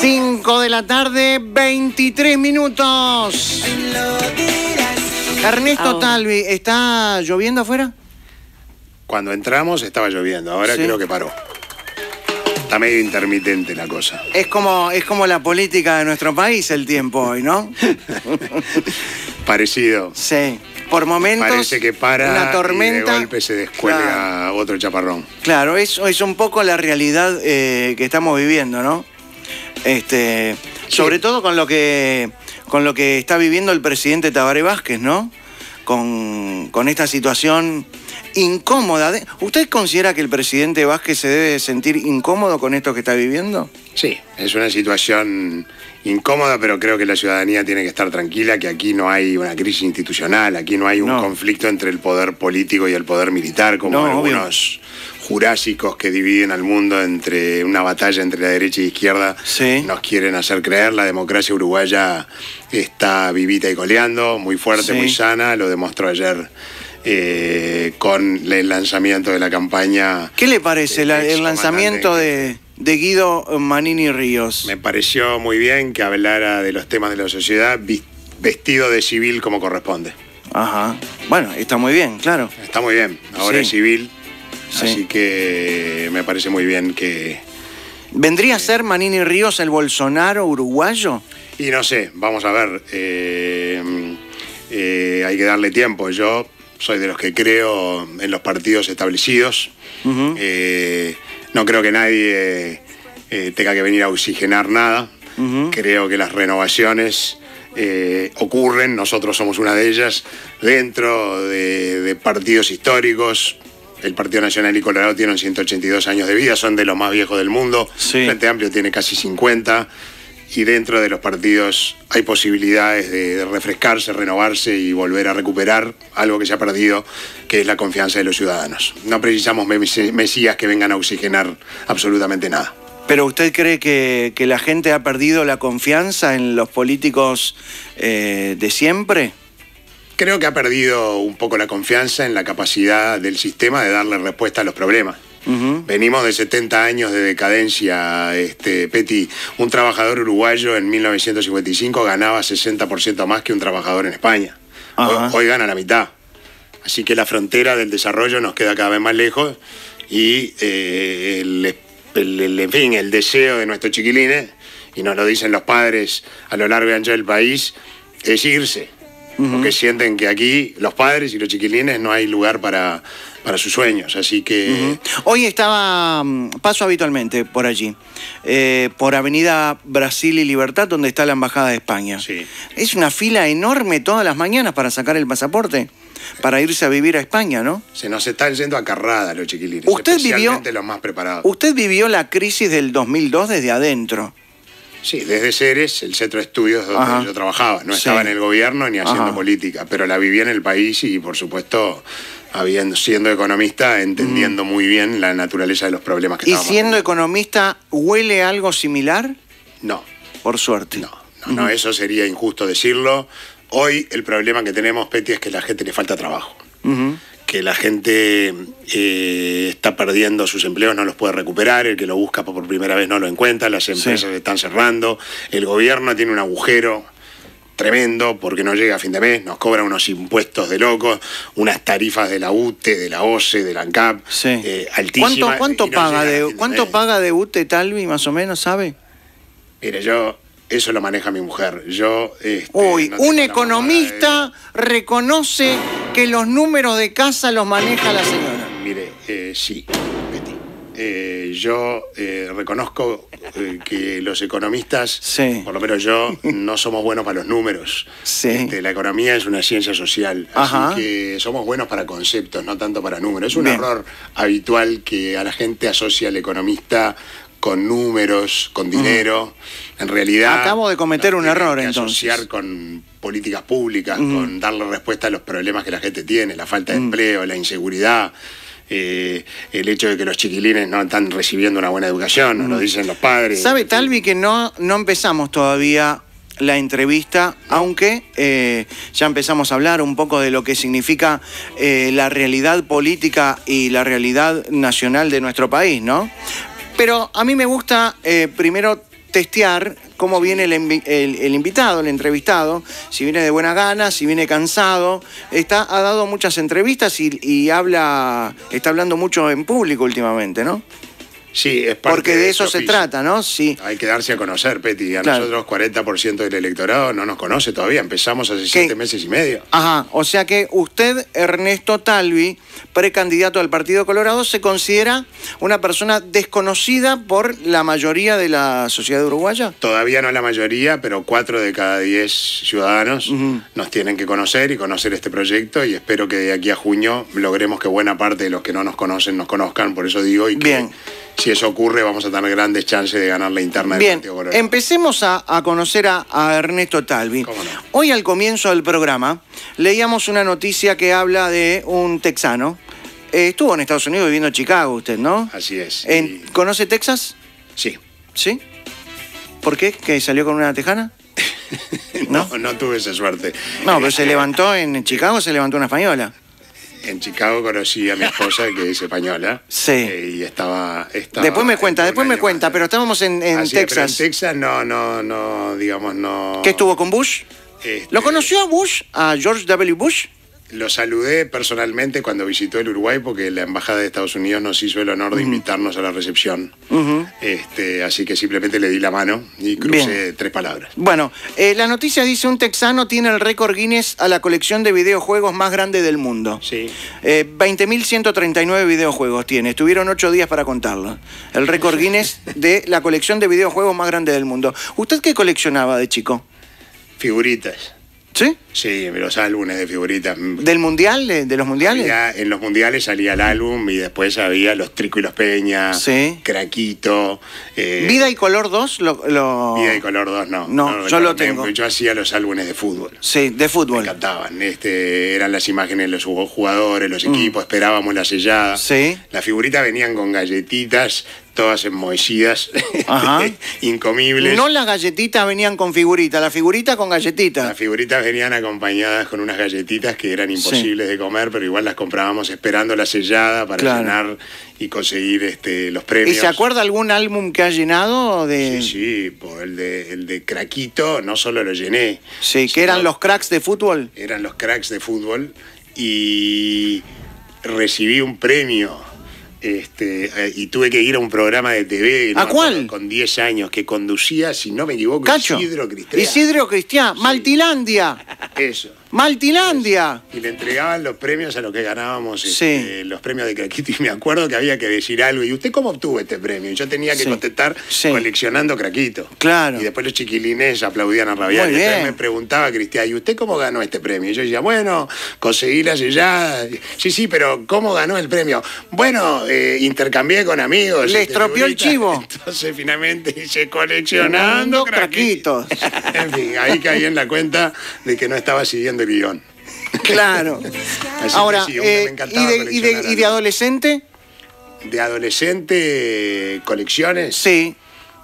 5 de la tarde, 23 minutos. Ernesto Talvi, ¿está lloviendo afuera? Cuando entramos estaba lloviendo, ahora creo que paró. Está medio intermitente la cosa. Es como la política de nuestro país el tiempo hoy, ¿no? Parecido. Sí. Por momentos parece que para una tormenta, y de golpe se descuelga otro chaparrón. Claro, eso es un poco la realidad que estamos viviendo, ¿no? Sobre todo con lo que está viviendo el presidente Tabaré Vázquez, ¿no? Con esta situación incómoda. ¿Usted considera que el presidente Vázquez se debe sentir incómodo con esto que está viviendo? Sí, es una situación incómoda, pero creo que la ciudadanía tiene que estar tranquila, que aquí no hay una crisis institucional, aquí no hay un conflicto entre el poder político y el poder militar, como algunos jurásicos que dividen al mundo entre una batalla entre la derecha y izquierda nos quieren hacer creer. La democracia uruguaya está vivita y coleando, muy fuerte, muy sana, lo demostró ayer con el lanzamiento de la campaña. ¿Qué le parece el lanzamiento de Guido Manini Ríos? Me pareció muy bien que hablara de los temas de la sociedad vestido de civil como corresponde. Ajá. Bueno, está muy bien, claro. Está muy bien. Ahora es civil, así que me parece muy bien que... ¿Vendría a ser Manini Ríos el Bolsonaro uruguayo? Y no sé, vamos a ver. Hay que darle tiempo. Yo soy de los que creo en los partidos establecidos. No creo que nadie tenga que venir a oxigenar nada. Creo que las renovaciones ocurren, nosotros somos una de ellas, dentro de partidos históricos. El Partido Nacional y Colorado tienen 182 años de vida, son de los más viejos del mundo. El Frente Amplio tiene casi 50. Y dentro de los partidos hay posibilidades de refrescarse, renovarse y volver a recuperar algo que se ha perdido, que es la confianza de los ciudadanos. No precisamos mesías que vengan a oxigenar absolutamente nada. ¿Pero usted cree que la gente ha perdido la confianza en los políticos de siempre? Creo que ha perdido un poco la confianza en la capacidad del sistema de darle respuesta a los problemas. Venimos de 70 años de decadencia, Peti. Un trabajador uruguayo en 1955 ganaba 60% más que un trabajador en España. Hoy gana la mitad. Así que la frontera del desarrollo nos queda cada vez más lejos y en fin, el deseo de nuestros chiquilines, y nos lo dicen los padres a lo largo y ancho del país, es irse. Porque sienten que aquí los padres y los chiquilines no hay lugar para sus sueños, así que... Hoy paso habitualmente por allí, por Avenida Brasil y Libertad, donde está la Embajada de España. Es una fila enorme todas las mañanas para sacar el pasaporte, para irse a vivir a España, ¿no? Se nos están yendo a carrada los chiquilines, especialmente los más preparados. Usted vivió la crisis del 2002 desde adentro. Sí, desde Ceres, el centro de estudios donde yo trabajaba. No estaba en el gobierno ni haciendo política, pero la vivía en el país y, por supuesto, siendo economista, entendiendo muy bien la naturaleza de los problemas que estábamos teniendo. ¿Y siendo economista, huele algo similar? No. Por suerte. No, eso sería injusto decirlo. Hoy el problema que tenemos, Peti, es que a la gente le falta trabajo. Que la gente está perdiendo sus empleos, no los puede recuperar, el que lo busca por primera vez no lo encuentra, las empresas están cerrando, el gobierno tiene un agujero tremendo porque no llega a fin de mes, nos cobra unos impuestos de locos, unas tarifas de la UTE, de la OCE, de la ANCAP, altísimas. ¿Cuánto paga de UTE Talvi, más o menos, sabe? Mire, eso lo maneja mi mujer. Un economista reconoce que los números de casa los maneja la señora. Mire, sí, Betty. Yo reconozco que los economistas, por lo menos yo, no somos buenos para los números. La economía es una ciencia social, así que somos buenos para conceptos, no tanto para números. Es un error habitual que a la gente asocia al economista con números, con dinero. En realidad... Acabo de cometer un error, entonces. Asociar con políticas públicas, con darle respuesta a los problemas que la gente tiene, la falta de empleo, la inseguridad, el hecho de que los chiquilines no están recibiendo una buena educación, nos lo dicen los padres. ¿Sabe, Talvi, que no empezamos todavía la entrevista, aunque ya empezamos a hablar un poco de lo que significa la realidad política y la realidad nacional de nuestro país, ¿no? Pero a mí me gusta primero testear cómo viene el invitado, el entrevistado, si viene de buena gana, si viene cansado. Ha dado muchas entrevistas y está hablando mucho en público últimamente, ¿no? Sí, es parte porque de eso se trata, ¿no? Sí. Hay que darse a conocer, Peti. Nosotros 40% del electorado no nos conoce todavía. Empezamos hace 7 meses y medio. Ajá, o sea que usted, Ernesto Talvi, precandidato al Partido Colorado, se considera una persona desconocida por la mayoría de la sociedad uruguaya. Todavía no la mayoría, pero 4 de cada 10 ciudadanos nos tienen que conocer y conocer este proyecto, y espero que de aquí a junio logremos que buena parte de los que no nos conocen nos conozcan, por eso digo, y que... Bien. Si eso ocurre, vamos a tener grandes chances de ganar la interna del Partido Colorado. Bien, empecemos a conocer a Ernesto Talvi. ¿Cómo no? Hoy al comienzo del programa leíamos una noticia que habla de un texano. Estuvo en Estados Unidos viviendo en Chicago usted, ¿no? Así es. ¿Conoce Texas? Sí. ¿Sí? ¿Por qué? ¿Que salió con una tejana? No tuve esa suerte. No, pero se levantó en Chicago, se levantó una española. En Chicago conocí a mi esposa, que es española. Sí. Y estaba después me cuenta, pero estábamos en Texas. En Texas no, digamos, no... ¿Qué estuvo con Bush? ¿Lo conoció a Bush, a George W. Bush? Lo saludé personalmente cuando visitó el Uruguay, porque la Embajada de Estados Unidos nos hizo el honor de invitarnos a la recepción. Así que simplemente le di la mano y crucé 3 palabras. Bueno, la noticia dice: un texano tiene el récord Guinness a la colección de videojuegos más grande del mundo. Sí. 20.139 videojuegos tiene. Estuvieron 8 días para contarlo. El récord Guinness de la colección de videojuegos más grande del mundo. ¿Usted qué coleccionaba de chico? Figuritas. ¿Sí? Sí, los álbumes de figuritas. ¿Del mundial? ¿De los mundiales? En los mundiales salía el álbum y después había los Trico y los Peña, sí. Craquito. ¿Vida y Color 2? Vida y Color 2 no, yo lo tengo. Yo hacía los álbumes de fútbol. Sí, de fútbol. Me encantaban. Eran las imágenes de los jugadores, los equipos, esperábamos la sellada. Sí. Las figuritas venían con galletitas, todas enmohecidas, incomibles. No, las galletitas venían con figuritas, la figurita con galletitas. Las figuritas venían acompañadas con unas galletitas que eran imposibles de comer, pero igual las comprábamos esperando la sellada para llenar y conseguir los premios. ¿Y se acuerda algún álbum que ha llenado? Sí, el de Craquito no solo lo llené. Sí, que eran los cracks de fútbol. Eran los cracks de fútbol y recibí un premio. Y tuve que ir a un programa de TV. ¿A cuál? Con 10 años, que conducía, si no me equivoco, Cacho. Isidro Cristian. Isidro Cristian, sí. Maltilandia. Eso. Maltilandia. Y le entregaban los premios a los que ganábamos, los premios de Craquito. Y me acuerdo que había que decir algo. ¿Y usted cómo obtuvo este premio? Y yo tenía que contestar coleccionando Craquito. Claro. Y después los chiquilines aplaudían a rabiar. Y después me preguntaba Cristian: ¿y usted cómo ganó este premio? Y yo decía: bueno, conseguí la sellada. Sí, pero ¿cómo ganó el premio? Bueno, intercambié con amigos. Le estropeó el chivo. Entonces finalmente hice coleccionando Craquitos. En fin, ahí caí en la cuenta de que no estaba siguiendo el guión. Claro. Ahora, sí, me encantaba ¿y de adolescente? ¿De adolescente colecciones? Sí.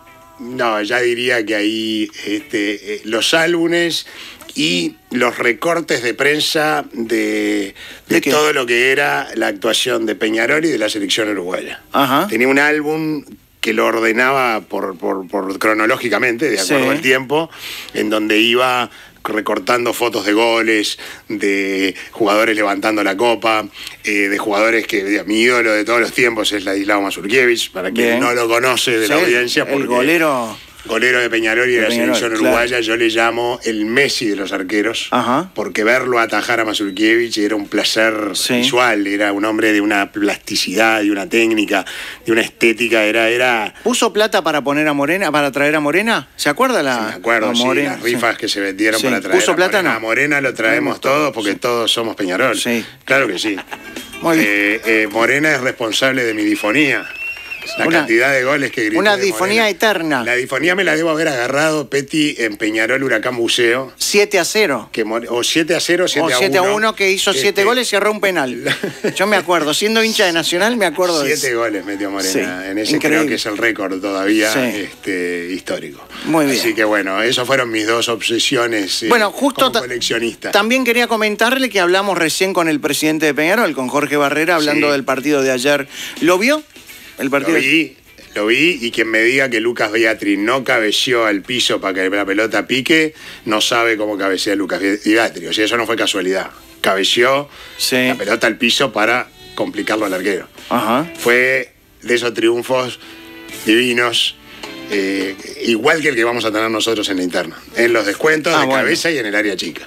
No, ya diría que ahí los álbumes y los recortes de prensa de todo lo que era la actuación de Peñarol y de la selección uruguaya. Ajá. Tenía un álbum que lo ordenaba por cronológicamente, de acuerdo al tiempo, en donde iba recortando fotos de goles, de jugadores levantando la copa, de jugadores que mi ídolo de todos los tiempos es Ladislao Mazurkiewicz, para quien no lo conoce de la audiencia, porque el golero de Peñarol y de la selección uruguaya, yo le llamo el Messi de los arqueros, porque verlo atajar a Mazurkiewicz era un placer visual, era un hombre de una plasticidad, de una técnica, de una estética, era... ¿Puso plata para poner a Morena, para traer a Morena? ¿Se acuerda la? Sí, me acuerdo, Morena, las rifas que se vendieron para traer ¿Puso plata, a Morena lo traemos todos porque todos somos Peñarol. Sí. Claro que sí. Muy bien. Morena es responsable de mi difonía. Cantidad de goles que grité. Una difonía eterna. La difonía me la debo haber agarrado, Peti, en Peñarol Huracán Buceo. 7-0. O 7-0, 7-1. O 7-1, que hizo 7 goles y erró un penal. Yo me acuerdo, siendo hincha de Nacional, me acuerdo de eso. 7 goles metió Morena. En ese creo que es el récord todavía histórico. Muy bien. Así que bueno, esas fueron mis 2 obsesiones justo como coleccionista. También quería comentarle que hablamos recién con el presidente de Peñarol, con Jorge Barrera, hablando del partido de ayer. ¿Lo vio? El partido. Lo vi, y quien me diga que Lucas Biatri no cabeceó al piso para que la pelota pique, no sabe cómo cabecea Lucas Biatri. O sea, eso no fue casualidad. Cabeceó la pelota al piso para complicarlo al arquero. Ajá. Fue de esos triunfos divinos, igual que el que vamos a tener nosotros en la interna. En los descuentos de cabeza y en el área chica.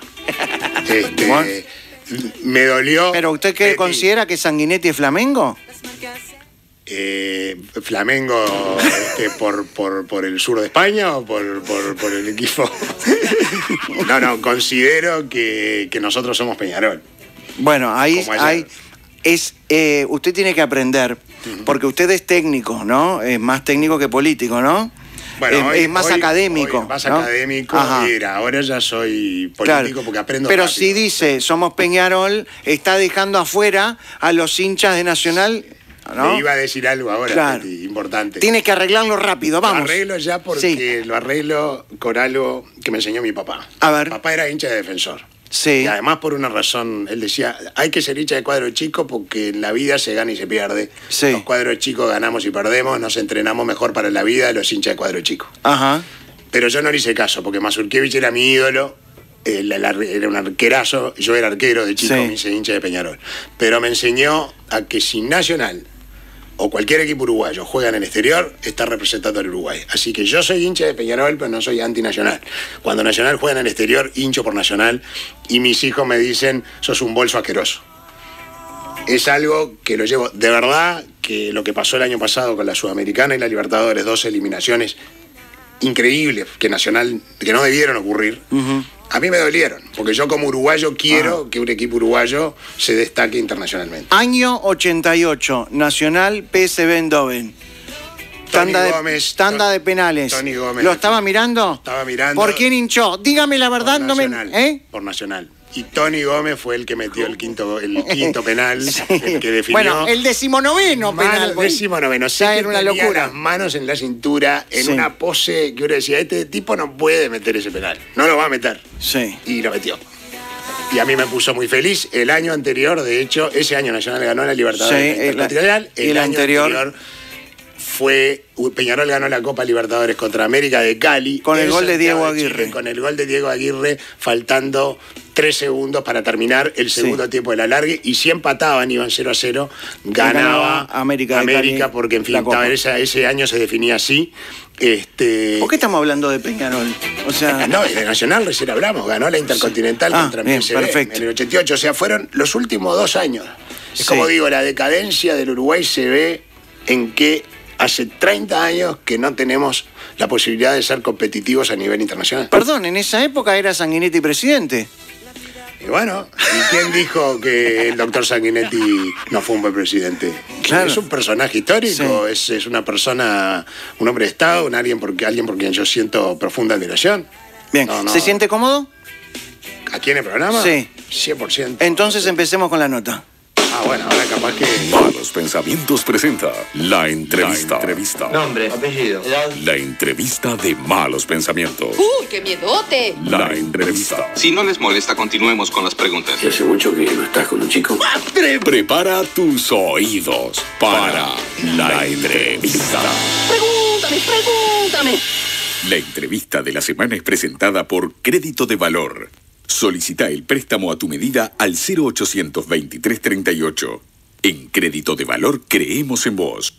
Me dolió. ¿Pero usted qué considera que Sanguinetti es Flamengo? Flamengo por el sur de España o por el equipo. No, considero que nosotros somos Peñarol. Bueno, usted tiene que aprender, porque usted es técnico, ¿no? Es más técnico que político, ¿no? Bueno, es más académico. Más ¿no? Académico, ahora ya soy político, claro, porque aprendo Pero rápido. si dice somos Peñarol, está dejando afuera a los hinchas de Nacional, ¿no? Me iba a decir algo ahora, claro, importante. Tiene que arreglarlo rápido, vamos. Lo arreglo ya porque lo arreglo con algo que me enseñó mi papá. A ver. Mi papá era hincha de Defensor. Sí. Y además por una razón, él decía, hay que ser hincha de cuadro chico porque en la vida se gana y se pierde. Sí. Los cuadros chicos ganamos y perdemos, nos entrenamos mejor para la vida los hinchas de cuadro chico. Ajá. Pero yo no le hice caso, porque Mazurkiewicz era mi ídolo, era un arquerazo, yo era arquero de chico, me hice hincha de Peñarol. Pero me enseñó a que si Nacional o cualquier equipo uruguayo juega en el exterior, está representando al Uruguay. Así que yo soy hincha de Peñarol, pero no soy antinacional. Cuando Nacional juega en el exterior, hincho por Nacional, y mis hijos me dicen, sos un bolso asqueroso. Es algo que lo llevo, de verdad, que lo que pasó el año pasado con la Sudamericana y la Libertadores, 2 eliminaciones increíbles que no debieron ocurrir, a mí me dolieron, porque yo como uruguayo quiero que un equipo uruguayo se destaque internacionalmente. Año 88, Nacional PSV Eindhoven. Tanda de penales. Tony Gómez. ¿Lo estaba mirando? Estaba mirando. ¿Por quién hinchó? Dígame la verdad, por Nacional, por Nacional. Y Tony Gómez fue el que metió el quinto penal, sí, el que definió. Bueno, el 19º penal. El 19º. Ya era una locura. Las manos en la cintura, en una pose que uno decía, este tipo no puede meter ese penal. No lo va a meter. Sí. Y lo metió. Y a mí me puso muy feliz. El año anterior, de hecho, ese año Nacional ganó la Libertadores Intercontinental. El año anterior fue Peñarol ganó la Copa Libertadores contra América de Cali. Con el gol de Diego Aguirre. Con el gol de Diego Aguirre, faltando 3 segundos para terminar el segundo tiempo de la alargue. Y si empataban, iban 0-0, ganaba América porque, en fin, ese año se definía así. ¿Por qué estamos hablando de Peñarol? O sea... No, de Nacional recién hablamos. Ganó la Intercontinental contra PSV en el 88. O sea, fueron los últimos 2 años. Es como digo, la decadencia del Uruguay se ve en que hace 30 años que no tenemos la posibilidad de ser competitivos a nivel internacional. Perdón, en esa época era Sanguinetti presidente. Y bueno, ¿y quién dijo que el doctor Sanguinetti no fue un buen presidente? Claro. Es un personaje histórico, es una persona, un hombre de Estado, alguien por quien yo siento profunda admiración. Bien, ¿se siente cómodo? ¿Aquí en el programa? Sí. 100%. Entonces empecemos con la nota. Bueno, ahora capaz que... Malos Pensamientos presenta La Entrevista. Nombre, apellido, edad. La entrevista de Malos Pensamientos. ¡Uy, qué miedote! La entrevista. Si no les molesta, continuemos con las preguntas. ¿Hace mucho que no estás con un chico? Prepara tus oídos para la entrevista. Pregúntame. La entrevista de la semana es presentada por Crédito de Valor. Solicita el préstamo a tu medida al 0800 2338. En Crédito de Valor creemos en vos.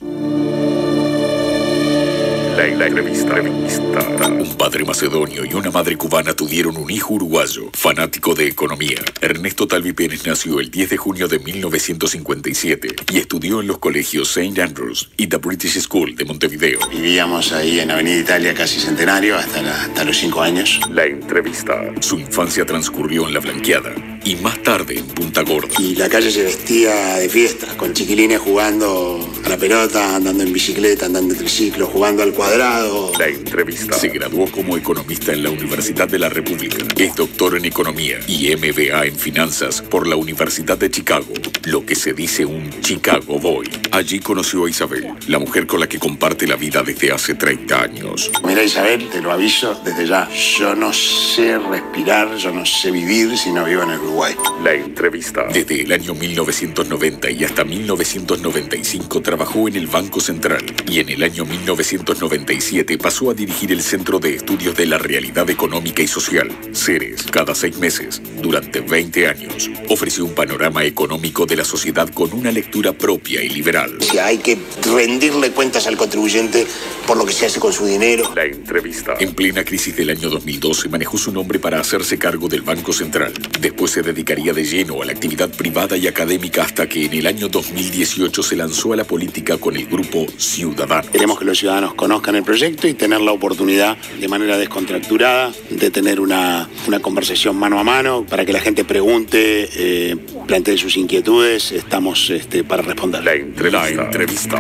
La entrevista. Un padre macedonio y una madre cubana tuvieron un hijo uruguayo, fanático de economía. Ernesto Talvi Pérez nació el 10 de junio de 1957 y estudió en los colegios St. Andrews y The British School de Montevideo. Vivíamos ahí en Avenida Italia, casi centenario, hasta los 5 años. La entrevista. Su infancia transcurrió en La Blanqueada y más tarde en Punta Gorda. Y la calle se vestía de fiesta, con chiquilines jugando a la pelota, andando en bicicleta, andando en triciclo, jugando al cuadrado. La entrevista. Se graduó como economista en la Universidad de la República. Es doctor en economía y MBA en finanzas por la Universidad de Chicago. Lo que se dice un Chicago Boy. Allí conoció a Isabel, la mujer con la que comparte la vida desde hace 30 años. Mira, Isabel, te lo aviso desde ya. Yo no sé respirar, yo no sé vivir si no vivo en el Uruguay. Uruguay. La entrevista. Desde el año 1990 y hasta 1995 trabajó en el Banco Central y en el año 1997 pasó a dirigir el Centro de Estudios de la Realidad Económica y Social, CERES. Cada 6 meses, durante 20 años, ofreció un panorama económico de la sociedad con una lectura propia y liberal. Si hay que rendirle cuentas al contribuyente por lo que se hace con su dinero. La entrevista. En plena crisis del año 2012 manejó su nombre para hacerse cargo del Banco Central. Después se dedicaría de lleno a la actividad privada y académica hasta que en el año 2018 se lanzó a la política con el grupo Ciudadanos. Queremos que los ciudadanos conozcan el proyecto y tener la oportunidad de manera descontracturada de tener una conversación mano a mano para que la gente pregunte, plantee sus inquietudes. Estamos para responder. La entrevista.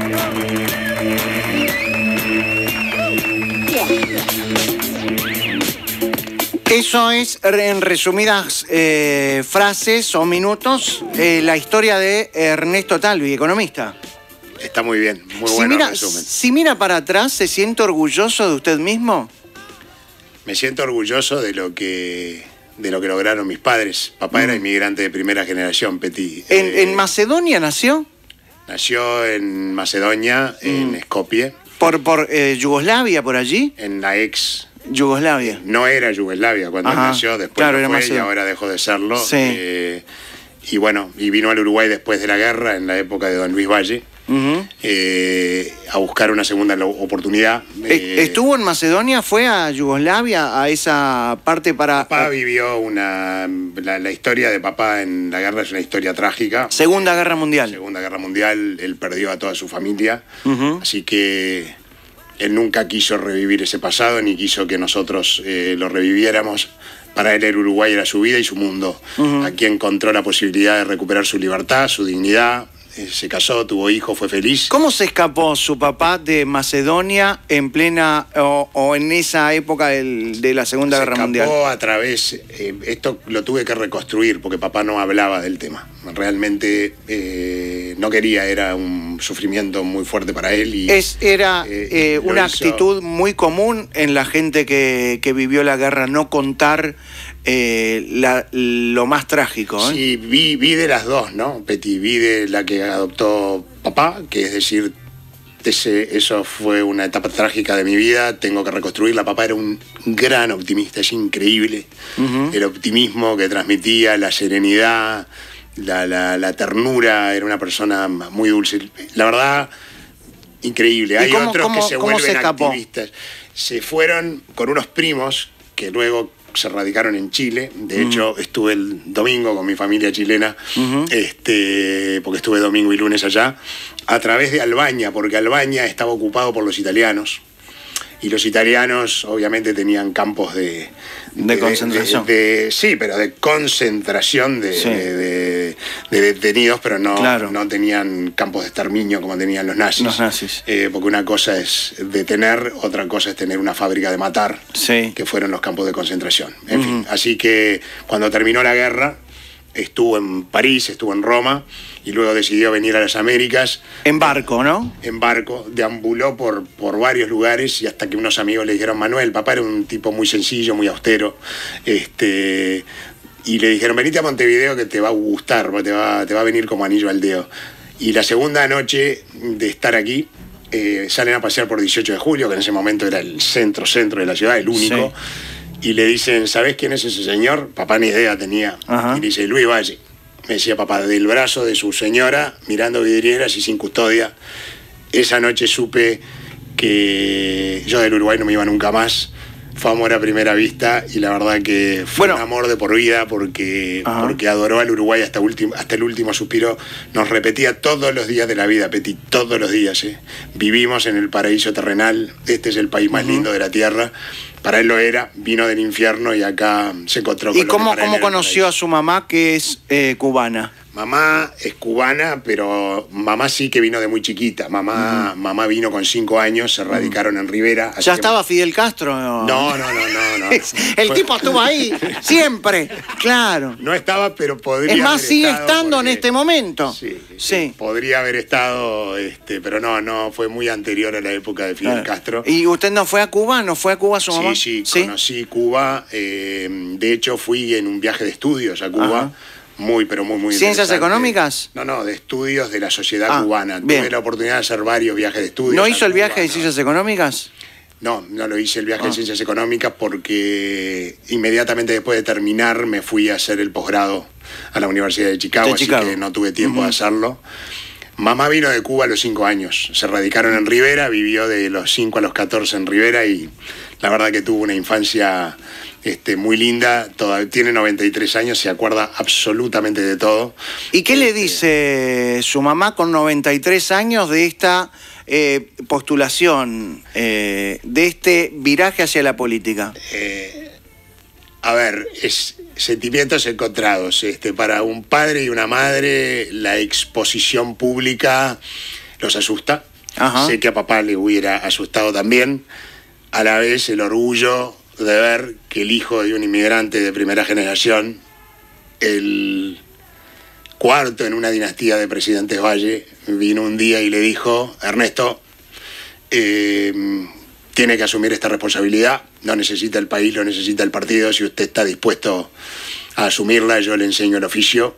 Eso es, en resumidas frases o minutos, la historia de Ernesto Talvi, economista. Está muy bien, muy bueno el resumen. Si mira para atrás, ¿se siente orgulloso de usted mismo? Me siento orgulloso de lo que lograron mis padres. Papá era inmigrante de primera generación, Peti. ¿En Macedonia nació? Nació en Macedonia, en Skopje. ¿Por Yugoslavia, por allí? En la ex Yugoslavia. No era Yugoslavia cuando él nació, después claro, fue y ahora dejó de serlo. Sí. Y bueno, y vino al Uruguay después de la guerra, en la época de don Luis Valle, a buscar una segunda oportunidad. ¿Estuvo en Macedonia? ¿Fue a Yugoslavia, a esa parte para...? Papá vivió la historia de papá en la guerra es una historia trágica. Segunda Guerra Mundial. Segunda Guerra Mundial, él perdió a toda su familia, así que él nunca quiso revivir ese pasado, ni quiso que nosotros lo reviviéramos. Para él el Uruguay era su vida y su mundo. Aquí encontró la posibilidad de recuperar su libertad, su dignidad. Se casó, tuvo hijos, fue feliz. ¿Cómo se escapó su papá de Macedonia en plena o en esa época de la Segunda Guerra Mundial? Se escapó a través... esto lo tuve que reconstruir porque papá no hablaba del tema. Realmente no quería, era un sufrimiento muy fuerte para él. Y, era una actitud muy común en la gente que vivió la guerra, no contar lo más trágico. Sí, vi de las dos, ¿no, Peti? Vi de la que adoptó papá, que es decir, eso fue una etapa trágica de mi vida, tengo que reconstruirla. Papá era un gran optimista, es increíble. El optimismo que transmitía, la serenidad, la ternura, era una persona muy dulce. La verdad, increíble. Hay otros que se vuelven activistas. Se fueron con unos primos que luego se radicaron en Chile. De hecho, estuve el domingo con mi familia chilena, porque estuve domingo y lunes allá, a través de Albania, porque Albania estaba ocupado por los italianos. Y los italianos obviamente tenían campos de concentración. Sí, pero de concentración de detenidos, pero no tenían campos de exterminio como tenían los nazis. Porque una cosa es detener, otra cosa es tener una fábrica de matar, que fueron los campos de concentración. En fin, así que cuando terminó la guerra, estuvo en París, estuvo en Roma, y luego decidió venir a las Américas. En barco, ¿no? En barco, deambuló por varios lugares y hasta que unos amigos le dijeron, Manuel, papá era un tipo muy sencillo, muy austero, y le dijeron, venite a Montevideo que te va a gustar, te va a venir como anillo al dedo. Y la segunda noche de estar aquí, salen a pasear por 18 de julio, que en ese momento era el centro de la ciudad, el único, y le dicen, ¿sabés quién es ese señor? Papá ni idea tenía. Y le dice, Luis Valle. Me decía papá, del brazo de su señora, mirando vidrieras y sin custodia. Esa noche supe que yo del Uruguay no me iba nunca más. Fue amor a primera vista y la verdad que fue un amor de por vida porque adoró al Uruguay hasta el último suspiro. Nos repetía todos los días de la vida, Peti, todos los días. Vivimos en el paraíso terrenal, este es el país más lindo de la tierra. Para él lo era, vino del infierno y acá se encontró con ¿Y cómo conoció a su mamá, que es cubana? Mamá es cubana, pero mamá sí que vino de muy chiquita. Mamá vino con 5 años, se radicaron en Rivera. ¿Ya estaba Fidel Castro? No. El tipo estuvo ahí, siempre, claro. No estaba, pero podría. Es más, haber sigue estado estando porque, en este momento. Sí. Podría haber estado, pero no, fue muy anterior a la época de Fidel Castro. ¿Y usted no fue a Cuba? ¿No fue a Cuba su mamá? Sí, conocí Cuba. De hecho, fui en un viaje de estudios a Cuba. Ajá. Muy ¿Ciencias económicas? No, de estudios de la sociedad cubana. Tuve la oportunidad de hacer varios viajes de estudios. ¿No hizo el viaje de ciencias económicas? No lo hice el viaje de ciencias económicas porque inmediatamente después de terminar me fui a hacer el posgrado a la Universidad de Chicago, así que no tuve tiempo de hacerlo. Mamá vino de Cuba a los 5 años, se radicaron en Rivera, vivió de los 5 a los 14 en Rivera y la verdad que tuvo una infancia muy linda, tiene 93 años, se acuerda absolutamente de todo. ¿Y qué le dice su mamá con 93 años de esta postulación, de este viraje hacia la política? A ver, sentimientos encontrados. Para un padre y una madre, la exposición pública los asusta. Ajá. Sé que a papá le hubiera asustado también. A la vez, el orgullo de ver que el hijo de un inmigrante de primera generación, el cuarto en una dinastía de presidentes Valle, vino un día y le dijo: Ernesto, tiene que asumir esta responsabilidad, no necesita el país, lo necesita el partido, si usted está dispuesto a asumirla, yo le enseño el oficio.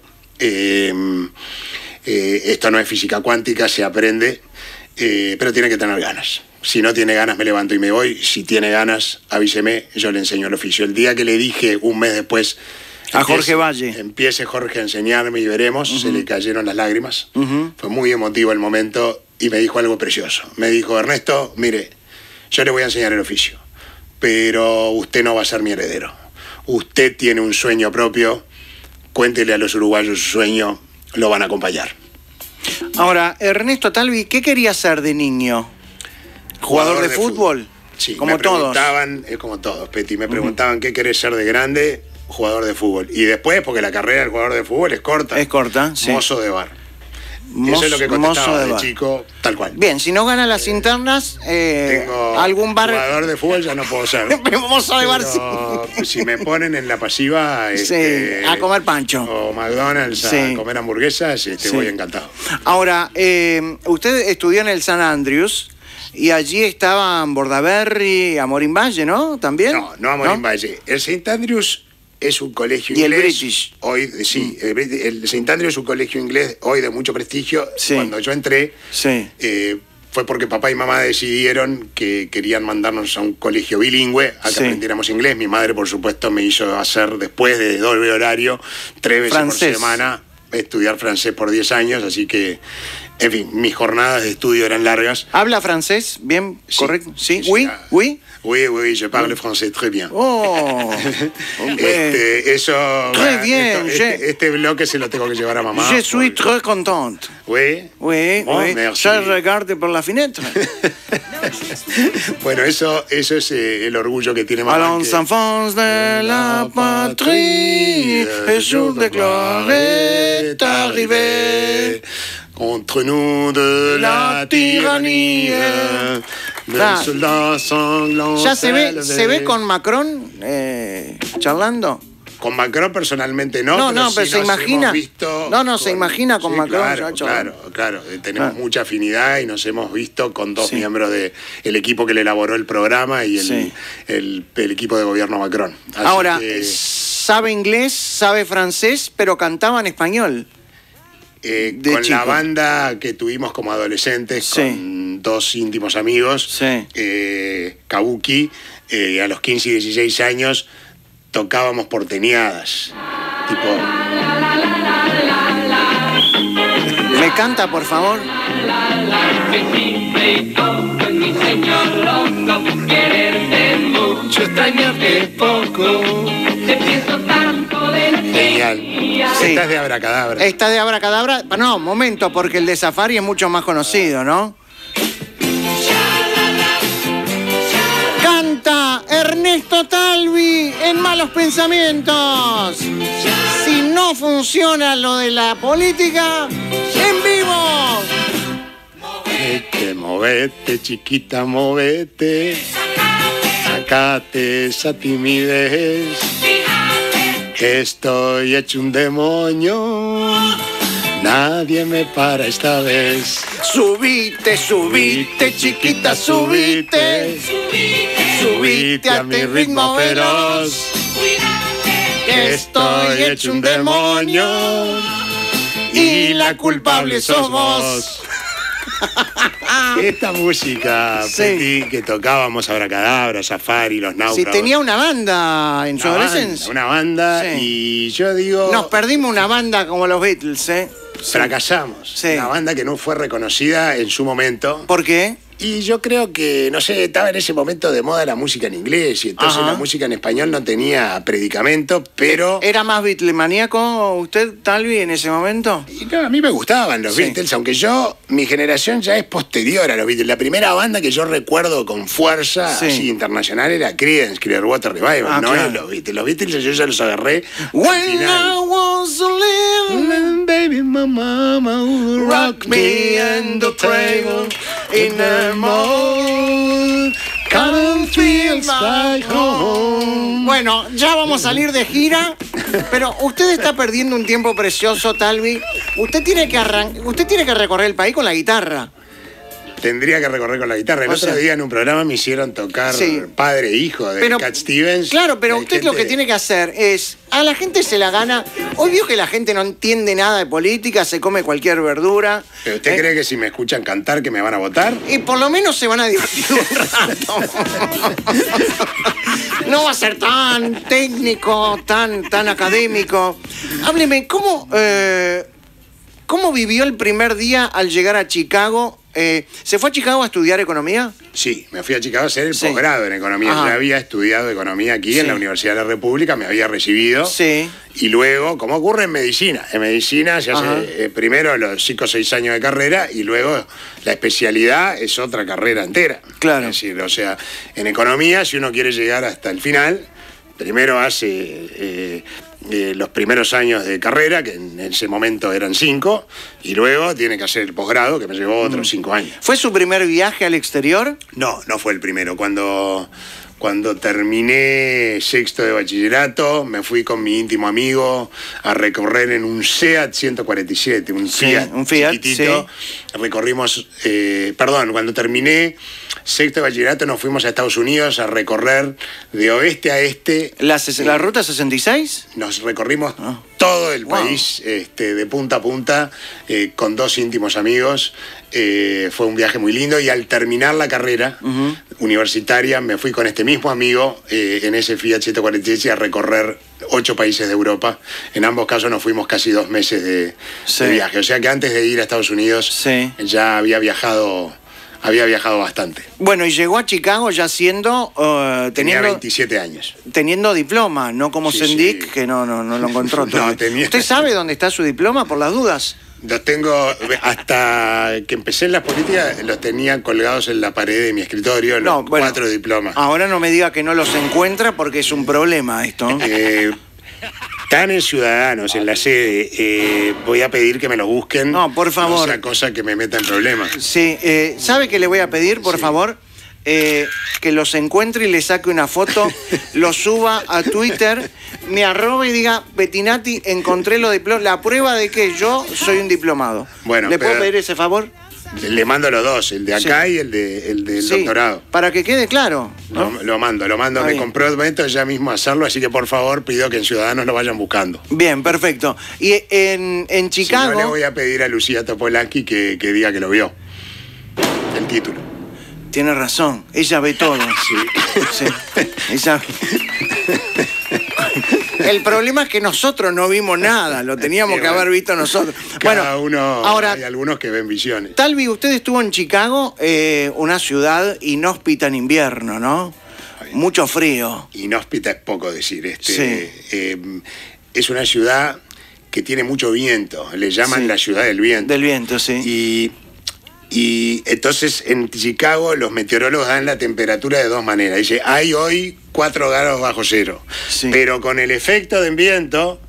Esto no es física cuántica, se aprende, pero tiene que tener ganas. Si no tiene ganas, me levanto y me voy. Si tiene ganas, avíseme, yo le enseño el oficio. El día que le dije, un mes después, a Jorge Valle, empiece Jorge a enseñarme y veremos, se le cayeron las lágrimas. Fue muy emotivo el momento y me dijo algo precioso. Me dijo: Ernesto, mire, yo le voy a enseñar el oficio, pero usted no va a ser mi heredero. Usted tiene un sueño propio, cuéntele a los uruguayos su sueño, lo van a acompañar. Ahora, Ernesto Talvi, ¿qué quería ser de niño? ¿Jugador de fútbol? Sí, como todos. Es como todos, Peti. Me preguntaban qué querés ser de grande, jugador de fútbol. Y después, porque la carrera del jugador de fútbol es corta. Es corta, sí. Mozo de bar. Eso es lo que contestaba de chico, tal cual. Bien, si no gana las internas, algún bar... Jugador de fútbol ya no puedo ser. Mozo de bar, sí. Si me ponen en la pasiva... a comer pancho. O McDonald's, a comer hamburguesas, voy encantado. Ahora, usted estudió en el St. Andrews... Y allí estaban Bordaberry, Amorim Valle, ¿no? ¿También? No Amorim Valle. El St. Andrews es un colegio inglés. ¿Y el British? Hoy, sí, el St. Andrews es un colegio inglés hoy de mucho prestigio. Sí. Cuando yo entré, fue porque papá y mamá decidieron que querían mandarnos a un colegio bilingüe a que aprendiéramos inglés. Mi madre, por supuesto, me hizo hacer, después de doble horario, 3 veces por semana, estudiar francés por 10 años, así que... En fin, mis jornadas de estudio eran largas. ¿Habla francés? ¿Bien? ¿Correcto? ¿Sí? ¿Oui? ¿Oui? Oui, je parle français très bien. Oh, eso... Très bien. Este bloque se lo tengo que llevar a mamá. Je suis très contente. Oui? Oui, oui. Merci. Je regarde por la fenêtre. Bueno, eso es el orgullo que tiene mamá. A los enfants de la patrie, el jour de gloire est arrivé. Contre nous de la tiranía, del soldado sanglant. ¿Ya se ve con Macron charlando? Con Macron personalmente no, pero se imagina. Se imagina con Macron. Claro. Tenemos mucha afinidad y nos hemos visto con 2 miembros del equipo que le elaboró el programa y el equipo de gobierno Macron. Así ahora, sabe inglés, sabe francés, pero cantaba en español. Con chico. La banda que tuvimos como adolescentes, con 2 íntimos amigos, Kabuki, a los 15 y 16 años tocábamos porteñadas. ¿Me canta, por favor? Mucho, extrañarte poco. Te pienso tanto de genial. Esta es de Abracadabra. Esta de Abracadabra. No, momento, porque el de Safari es mucho más conocido, ¿no? Canta Ernesto Talvi en Malos Pensamientos. Si no no funciona lo de la política, en vivo. Movete, chiquita, movete. Sacate esa timidez. Estoy hecho un demonio. Nadie me para esta vez. Subite, subite, chiquita, subite. Subite a mi ritmo feroz. Estoy hecho un demonio. Y la culpable sos vos. Esta música, Sí. Petit, que tocábamos Abracadabra, Safari, Los Náufragos. Si tenía una banda en su adolescencia. Una banda, Sí. y yo digo... Nos perdimos una banda como los Beatles, ¿eh? Fracasamos. Sí. Una banda que no fue reconocida en su momento. ¿Por qué? Y yo creo que, no sé, estaba en ese momento de moda la música en inglés, y entonces Ajá. la música en español no tenía predicamento, pero... ¿Era más Beatlemaníaco usted, Talvi, en ese momento? Y no, a mí me gustaban los Sí. Beatles, aunque mi generación ya es posterior a los Beatles. La primera banda que yo recuerdo con fuerza, Sí. así internacional, era Creedence Clearwater Revival, Ah, no claro. eran los Beatles. Los Beatles yo ya los agarré al When I final. was living, Baby, my mama would rock me and the cradle in the mold. Come feels like home. Bueno, ya vamos a salir de gira, pero usted está perdiendo un tiempo precioso, Talvi. Usted tiene que recorrer el país con la guitarra. Tendría que recorrer con la guitarra. El O otro sea, día en un programa me hicieron tocar Sí. padre e hijo de Pero, Cat Stevens. claro, pero Hay usted lo gente- que tiene que hacer es, a la gente se la gana, obvio que la gente no entiende nada de política, se come cualquier verdura. ¿Pero usted cree que si me escuchan cantar que me van a votar? Y por lo menos se van a divertir un rato. No va a ser tan técnico, tan académico. Hábleme, ¿cómo vivió el primer día al llegar a Chicago? ¿Se fue a Chicago a estudiar economía? Sí, me fui a Chicago a hacer el Sí. posgrado en economía. Ajá. Ya había estudiado economía aquí Sí. en la Universidad de la República, me había recibido. Sí. Y luego, como ocurre en medicina, se Ajá. hace primero los 5 o 6 años de carrera y luego la especialidad es otra carrera entera. Claro. Es decir, o sea, en economía, si uno quiere llegar hasta el final, primero hace los primeros años de carrera, que en ese momento eran 5, y luego tiene que hacer el posgrado, que me llevó otros 5 años. ¿Fue su primer viaje al exterior? No, no fue el primero. Cuando terminé sexto de bachillerato, me fui con mi íntimo amigo a recorrer en un SEAT 147, un Sí, Fiat, un Fiat, chiquitito. Recorrimos, cuando terminé sexto de bachillerato nos fuimos a Estados Unidos a recorrer de oeste a este. ¿La ruta 66? Nos recorrimos Ah. todo el Wow. país de punta a punta con 2 íntimos amigos. Fue un viaje muy lindo y al terminar la carrera universitaria me fui con este mismo amigo en ese Fiat 146 a recorrer 8 países de Europa. En ambos casos nos fuimos casi 2 meses de viaje. O sea que antes de ir a Estados Unidos Sí. ya había viajado bastante. Bueno, y llegó a Chicago ya siendo... Tenía 27 años. teniendo diploma, no como Sí, Sendik, sí. que no lo encontró No, todavía. tenía- ¿Usted sabe dónde está su diploma, por las dudas? Los tengo, hasta que empecé en las políticas, los tenía colgados en la pared de mi escritorio, los 4 diplomas. Ahora no me diga que no los encuentra porque es un problema esto. Están en Ciudadanos, en la sede. Voy a pedir que me lo busquen. No, por favor. No sea cosa que me meta en problemas. Sí, ¿sabe qué le voy a pedir, por favor? Que los encuentre y le saque una foto, lo suba a Twitter, me arrobe y diga, Bettinati, encontré los diplomas, la prueba de que yo soy un diplomado. Bueno, ¿Le puedo pero- pedir ese favor? Le mando los dos, el de acá Sí. y el del Sí, doctorado. para que quede claro, ¿no? Lo mando. Está Me bien. comprometo ya mismo a hacerlo, así que por favor pido que en Ciudadanos lo vayan buscando. Bien, perfecto. Y en Si Chicago... no, le voy a pedir a Lucía Topolaki que diga que lo vio. El título. Tiene razón, ella ve todo. Sí. Ella... El problema es que nosotros no vimos nada, lo teníamos Sí, que bueno. haber visto nosotros. Cada uno, ahora, hay algunos que ven visiones. Talvi, usted estuvo en Chicago, una ciudad inhóspita en invierno, ¿no? Mucho frío. Inhóspita es poco decir. Sí. Es una ciudad que tiene mucho viento. Le llaman Sí. la ciudad del viento. Del viento, sí. Y entonces en Chicago los meteorólogos dan la temperatura de 2 maneras. Dice, hay hoy 4 grados bajo cero. Sí. Pero con el efecto del viento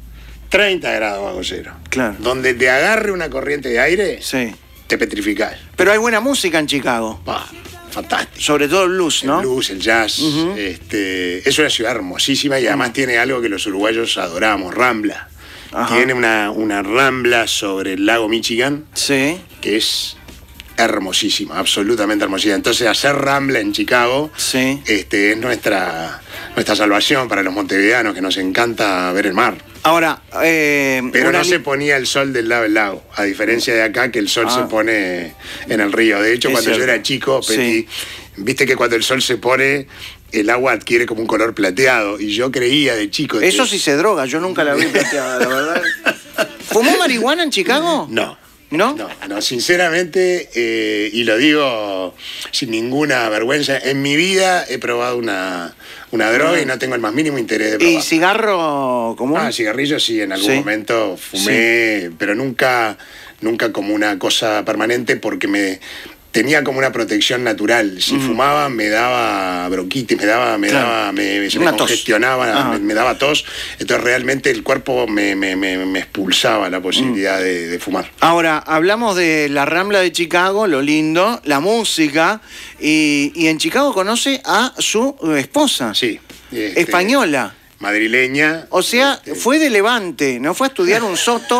30 grados bajo cero. Claro. Donde te agarre una corriente de aire, Sí. te petrificás. Pero hay buena música en Chicago. Fantástico. Sobre todo el blues, ¿no? El blues, el jazz. Es una ciudad hermosísima y además tiene algo que los uruguayos adoramos, Rambla. Ajá. Tiene una rambla sobre el lago Michigan, Sí. que es hermosísima, absolutamente hermosísima. Entonces hacer Rambla en Chicago Sí. es nuestra salvación para los montevideanos, que nos encanta ver el mar. Ahora, Pero no se ponía el sol del lado del lago, a diferencia de acá, que el sol se pone en el río. De hecho, Es cuando yo cierto. era chico, Sí. viste que cuando el sol se pone, el agua adquiere como un color plateado. Y yo creía de chico... Eso que... sí se droga, yo nunca la vi plateada, la verdad. ¿Fumó marihuana en Chicago? No. ¿No? No, sinceramente, y lo digo sin ninguna vergüenza, en mi vida he probado una droga y no tengo el más mínimo interés de probar. ¿Y cigarro común? Cigarrillos sí, en algún Sí. momento fumé, pero nunca como una cosa permanente, porque tenía como una protección natural. Si fumaba me daba bronquitis, se me Una tos. congestionaba, me daba tos. Entonces realmente el cuerpo me expulsaba la posibilidad de fumar. Ahora, hablamos de la Rambla de Chicago, lo lindo, la música, y en Chicago conoce a su esposa. Sí. Española. Madrileña. O sea, fue de Levante, no fue a estudiar un soto.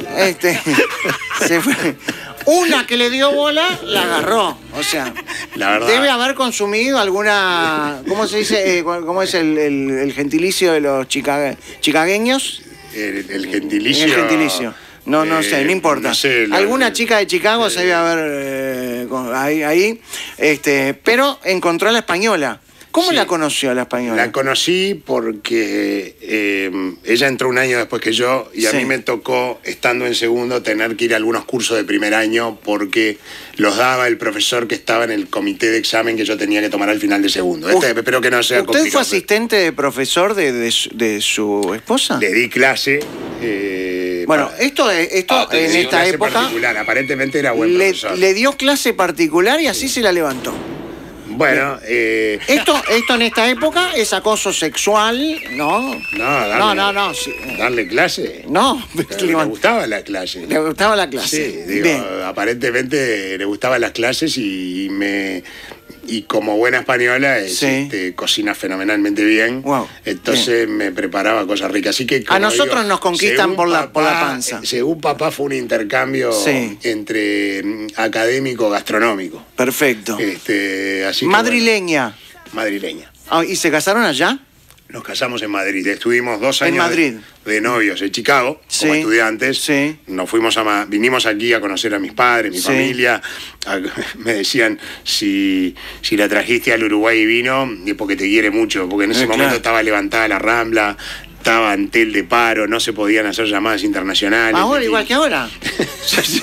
Se fue. Una que le dio bola, la agarró. O sea, La verdad. debe haber consumido alguna. ¿Cómo se dice? ¿Cómo es el gentilicio de los chicagueños? El gentilicio. El gentilicio. No sé, no importa. No sé, Alguna chica de Chicago se debe haber ahí, pero encontró a la española. ¿Cómo Sí. la conoció a la española? La conocí porque ella entró un año después que yo y a Sí. mí me tocó, estando en segundo, tener que ir a algunos cursos de primer año porque los daba el profesor que estaba en el comité de examen que yo tenía que tomar al final de segundo. Espero que no sea ¿Usted fue complicado. asistente de profesor de su esposa? Le di clase. Bueno, esto en sí, esta clase época particular. Aparentemente era buen profesor. le dio clase particular y así se la levantó. Bueno, Esto en esta época es acoso sexual, ¿no? No. Sí. Darle clase. No, Pero le gustaba la clase. Le gustaba la clase. Sí, digo, Bien. aparentemente le gustaban las clases y como buena española Sí. cocina fenomenalmente bien. Wow, Entonces me preparaba cosas ricas. Así que, como nosotros nos conquistan según por la panza. Según papá fue un intercambio Sí. entre académico gastronómico. Perfecto. Así que, Madrileña. bueno, madrileña. ¿Y se casaron allá? Nos casamos en Madrid. Estuvimos 2 En años Madrid. de novios en Chicago, Sí. como estudiantes. Sí. Vinimos aquí a conocer a mis padres, mi Sí. familia. Me decían, si la trajiste al Uruguay y vino, es porque te quiere mucho. Porque en ese momento claro. estaba levantada la Rambla, estaba ante el de paro, no se podían hacer llamadas internacionales. ¿Ahora en fin. igual que ahora? Sí.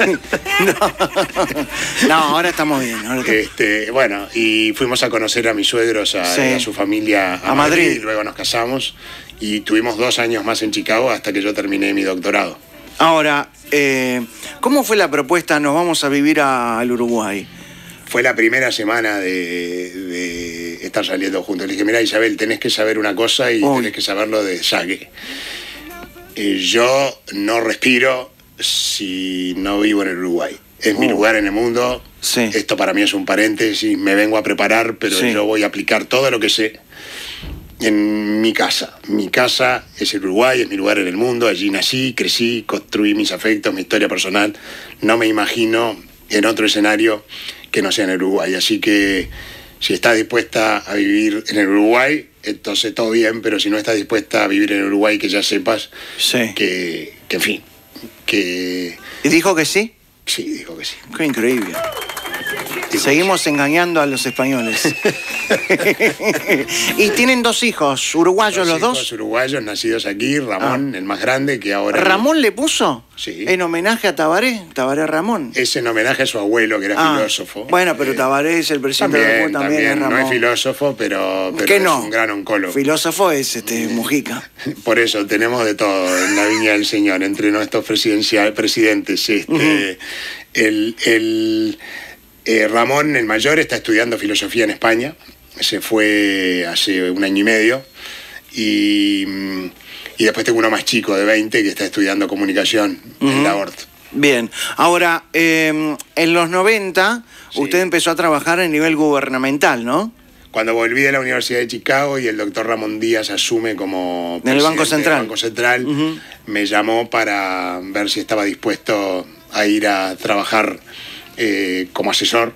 No, ahora estamos bien. Bueno, y fuimos a conocer a mis suegros, Sí. a su familia A Madrid. Luego nos casamos y tuvimos 2 años más en Chicago hasta que yo terminé mi doctorado. Ahora, ¿cómo fue la propuesta? Nos vamos a vivir al Uruguay. Fue la primera semana de estar saliendo juntos. Le dije, mira, Isabel, tenés que saber una cosa y tenés que saberlo de saque. Yo no respiro si no vivo en el Uruguay. Es mi lugar en el mundo. Sí. Esto para mí es un paréntesis. Me vengo a preparar, pero Sí. yo voy a aplicar todo lo que sé en mi casa. Mi casa es el Uruguay, es mi lugar en el mundo. Allí nací, crecí, construí mis afectos, mi historia personal. No me imagino en otro escenario que no sea en el Uruguay. Así que si estás dispuesta a vivir en el Uruguay, entonces todo bien, pero si no estás dispuesta a vivir en el Uruguay, que ya sepas Sí. que en fin, que ¿Y dijo que sí? sí, dijo que sí. Qué increíble. Seguimos engañando a los españoles. Y tienen 2 hijos, uruguayos los hijos dos. uruguayos nacidos aquí, Ramón, el más grande, que ahora... ¿Ramón le puso? Sí. En homenaje a Tabaré Ramón. Es en homenaje a su abuelo, que era filósofo. Bueno, pero Tabaré es el presidente de la También, República, también es Ramón. no es filósofo, pero ¿Qué es no? un gran oncólogo. Filósofo es Mujica. Por eso tenemos de todo en la viña del Señor, entre nuestros presidentes. Ramón, el mayor, está estudiando filosofía en España. Se fue hace 1 año y medio. Y después tengo uno más chico de 20 que está estudiando comunicación en la ORT. Bien, ahora, en los 90 usted empezó a trabajar a nivel gubernamental, ¿no? Cuando volví de la Universidad de Chicago y el doctor Ramón Díaz asume como en el Banco Central, del Banco Central, me llamó para ver si estaba dispuesto a ir a trabajar como asesor.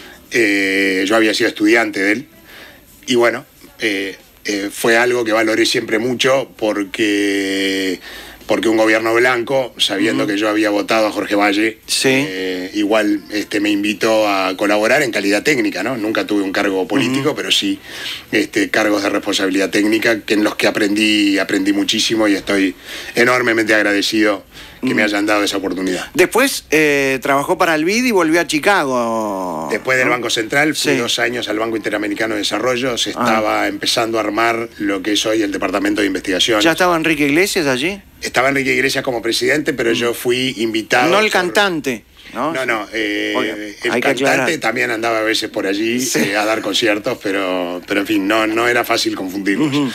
Yo había sido estudiante de él y bueno, fue algo que valoré siempre mucho porque un gobierno blanco, sabiendo que yo había votado a Jorge Valle, igual me invitó a colaborar en calidad técnica, ¿no? Nunca tuve un cargo político, pero sí cargos de responsabilidad técnica en los que aprendí muchísimo y estoy enormemente agradecido que me hayan dado esa oportunidad. Después trabajó para el BID y volvió a Chicago. Después del Banco Central fui 2 años al Banco Interamericano de Desarrollo. Se estaba empezando a armar lo que es hoy el Departamento de Investigación. ¿Ya estaba Enrique Iglesias allí? Estaba Enrique Iglesias como presidente, pero yo fui invitado... No el cantante. No, el cantante también andaba a veces por allí a dar conciertos, pero en fin, no era fácil confundirlos.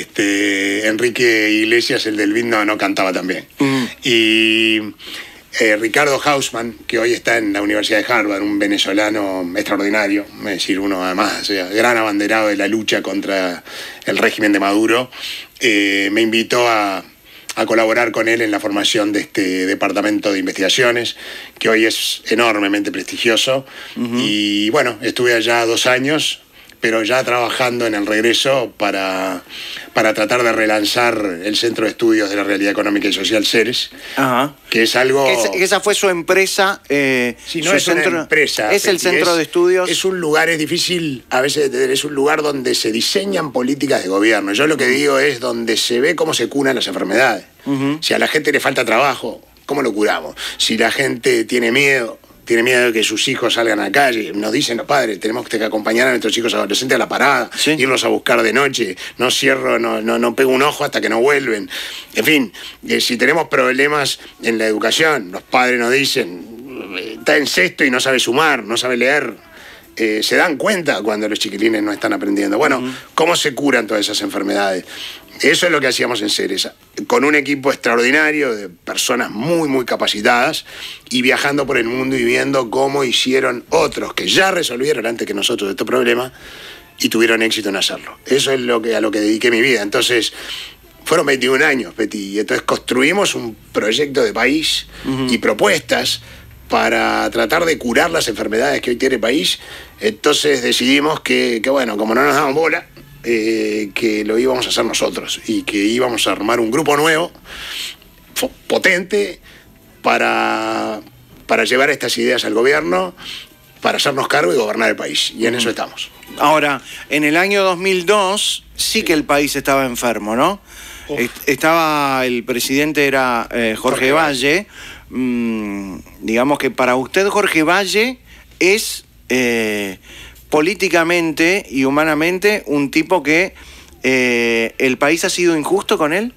Enrique Iglesias, el del BID, no cantaba tan bien. Y Ricardo Hausmann, que hoy está en la Universidad de Harvard, un venezolano extraordinario, es decir, uno además gran abanderado de la lucha contra el régimen de Maduro, me invitó a colaborar con él en la formación de este departamento de investigaciones, que hoy es enormemente prestigioso. Y bueno, estuve allá 2 años, pero ya trabajando en el regreso para tratar de relanzar el Centro de Estudios de la Realidad Económica y Social, CERES, que es algo... Esa fue su empresa. Si no es una empresa. Es el Centro de Estudios. Es un lugar, es difícil a veces, es un lugar donde se diseñan políticas de gobierno. Yo lo que digo es donde se ve cómo se curan las enfermedades. Si a la gente le falta trabajo, ¿cómo lo curamos? Si la gente tiene miedo de que sus hijos salgan a la calle, nos dicen los padres, tenemos que acompañar a nuestros hijos adolescentes a la parada, irlos a buscar de noche, no pego un ojo hasta que no vuelven. En fin, si tenemos problemas en la educación, los padres nos dicen, está en sexto y no sabe sumar, no sabe leer. Se dan cuenta cuando los chiquilines no están aprendiendo. Bueno, ¿cómo se curan todas esas enfermedades? Eso es lo que hacíamos en CERES, con un equipo extraordinario de personas muy, muy capacitadas y viajando por el mundo y viendo cómo hicieron otros que ya resolvieron antes que nosotros este problema y tuvieron éxito en hacerlo. Eso es a lo que dediqué mi vida. Entonces, fueron 21 años, Betty, y entonces construimos un proyecto de país y propuestas para tratar de curar las enfermedades que hoy tiene el país. Entonces decidimos que bueno, como no nos daban bola, que lo íbamos a hacer nosotros y que íbamos a armar un grupo nuevo, potente, para llevar estas ideas al gobierno, para hacernos cargo y gobernar el país. Y en eso estamos. Ahora, en el año 2002 sí que el país estaba enfermo, ¿no? Estaba, el presidente era Jorge Valle. Digamos que para usted Jorge Valle es políticamente y humanamente un tipo que el país ha sido injusto con él.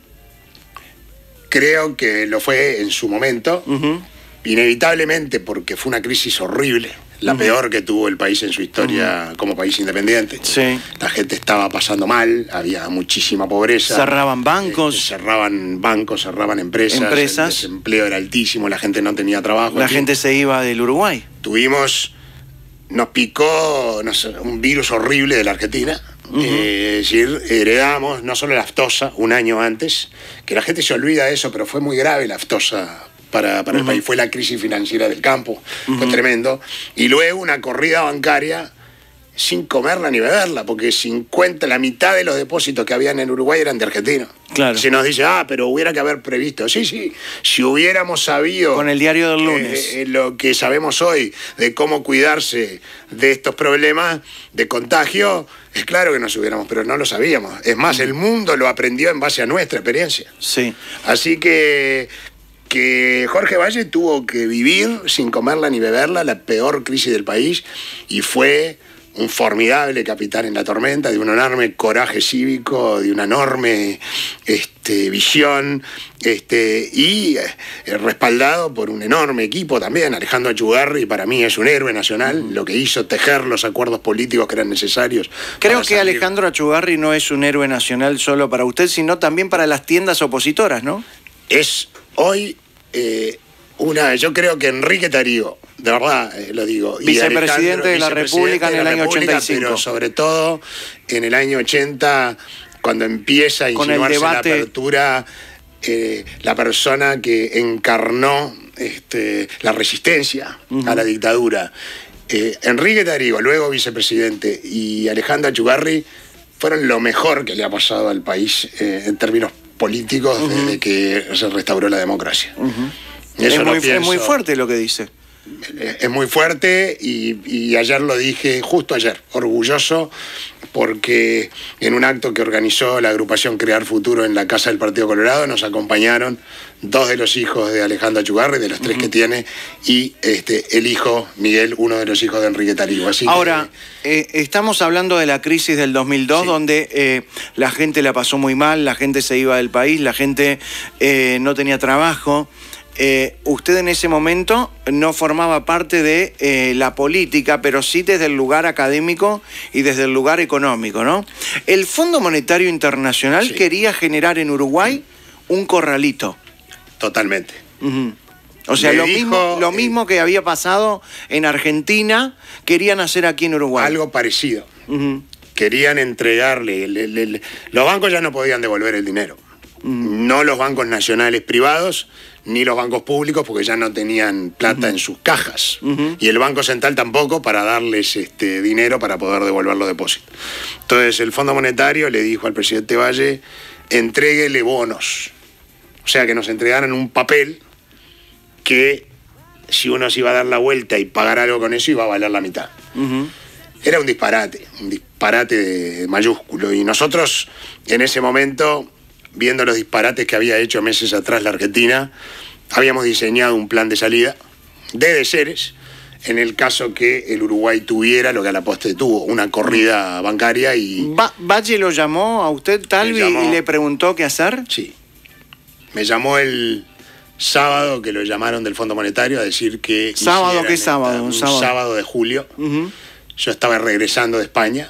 Creo que lo fue en su momento, inevitablemente, porque fue una crisis horrible, la peor que tuvo el país en su historia como país independiente. La gente estaba pasando mal, había muchísima pobreza. Cerraban bancos. Cerraban empresas. El desempleo era altísimo, la gente no tenía trabajo. La gente se iba del Uruguay. Nos picó un virus horrible de la Argentina. Es decir, heredamos no solo la aftosa un año antes, que la gente se olvida de eso, pero fue muy grave la aftosa para el país. Fue la crisis financiera del campo, fue tremendo. Y luego una corrida bancaria sin comerla ni beberla, porque la mitad de los depósitos que habían en Uruguay eran de argentinos. Claro. Se nos dice, pero hubiera que haber previsto. Sí, si hubiéramos sabido... Con el diario del lunes. Lo que sabemos hoy de cómo cuidarse de estos problemas de contagio, es claro que nos hubiéramos, pero no lo sabíamos. Es más, el mundo lo aprendió en base a nuestra experiencia. Sí. Así que Jorge Valle tuvo que vivir sin comerla ni beberla la peor crisis del país y fue un formidable capitán en la tormenta, de un enorme coraje cívico, de una enorme visión, y respaldado por un enorme equipo también. Alejandro Achugarri para mí es un héroe nacional, lo que hizo tejer los acuerdos políticos que eran necesarios. Creo que Alejandro Achugarri no es un héroe nacional solo para usted, sino también para las tiendas opositoras, ¿no? Es hoy yo creo que Enrique Tarío, de verdad lo digo, vicepresidente de la República en el año 85. Pero sobre todo en el año 80, cuando empieza a insinuarse la apertura, la persona que encarnó la resistencia a la dictadura. Enrique Tarío, luego vicepresidente, y Alejandro Achugarri fueron lo mejor que le ha pasado al país en términos políticos desde que se restauró la democracia. Es muy fuerte lo que dice. Es muy fuerte y ayer lo dije, justo ayer, orgulloso, porque en un acto que organizó la agrupación Crear Futuro en la Casa del Partido Colorado nos acompañaron 2 de los hijos de Alejandro Achugarri, de los 3 que tiene, y el hijo Miguel, uno de los hijos de Enrique Tarío. Así ahora, estamos hablando de la crisis del 2002, sí, donde la gente la pasó muy mal, la gente se iba del país, la gente no tenía trabajo. Usted en ese momento no formaba parte de la política, pero sí desde el lugar académico y desde el lugar económico, ¿no? El Fondo Monetario Internacional quería generar en Uruguay un corralito. Totalmente. O sea, lo mismo que había pasado en Argentina, querían hacer aquí en Uruguay. Algo parecido. Querían entregarle. Los bancos ya no podían devolver el dinero. No los bancos nacionales privados, ni los bancos públicos, porque ya no tenían plata en sus cajas. Y el Banco Central tampoco, para darles dinero para poder devolver los depósitos. Entonces el Fondo Monetario le dijo al presidente Valle, entréguele bonos. O sea, que nos entregaran un papel que si uno se iba a dar la vuelta y pagar algo con eso iba a valer la mitad. Era un disparate mayúsculo. Y nosotros en ese momento, viendo los disparates que había hecho meses atrás la Argentina, habíamos diseñado un plan de salida de deseres en el caso que el Uruguay tuviera lo que a la postre tuvo, una corrida bancaria. Y ¿Valle lo llamó a usted, Talvi, y le preguntó qué hacer? Sí. Me llamó el sábado que lo llamaron del Fondo Monetario a decir que... ¿Sábado qué sábado? Un sábado de julio. Yo estaba regresando de España,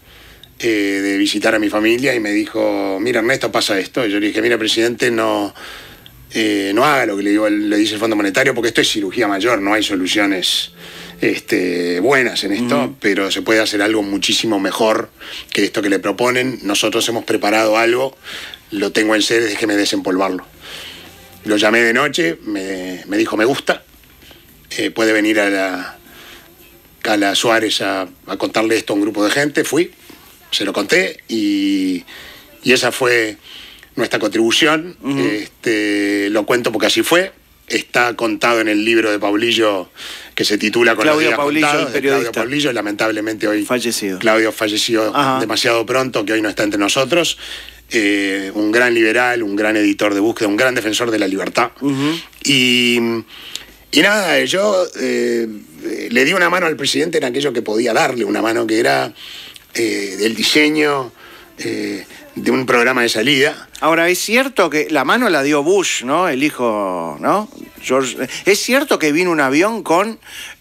de visitar a mi familia, y me dijo, mira Ernesto, pasa esto. Y yo le dije, mira presidente, no haga lo que le dice el Fondo Monetario, porque esto es cirugía mayor, no hay soluciones buenas en esto, pero se puede hacer algo muchísimo mejor que esto que le proponen. Nosotros hemos preparado algo, lo tengo en sede, déjeme desempolvarlo. Lo llamé de noche, me dijo, me gusta, puede venir a la Suárez a contarle esto a un grupo de gente. Fui, se lo conté y esa fue nuestra contribución. Lo cuento porque así fue. Está contado en el libro de Paulillo que se titula Con Claudio los días Paulillo, contados, el periodista. Claudio Paulillo, lamentablemente hoy fallecido. Claudio falleció demasiado pronto, que hoy no está entre nosotros. Un gran liberal, un gran editor de búsqueda, un gran defensor de la libertad. Y nada, yo le di una mano al presidente en aquello que podía darle una mano, que era el diseño de un programa de salida. Ahora, es cierto que la mano la dio Bush, ¿no? El hijo, ¿no? George. ¿Es cierto que vino un avión con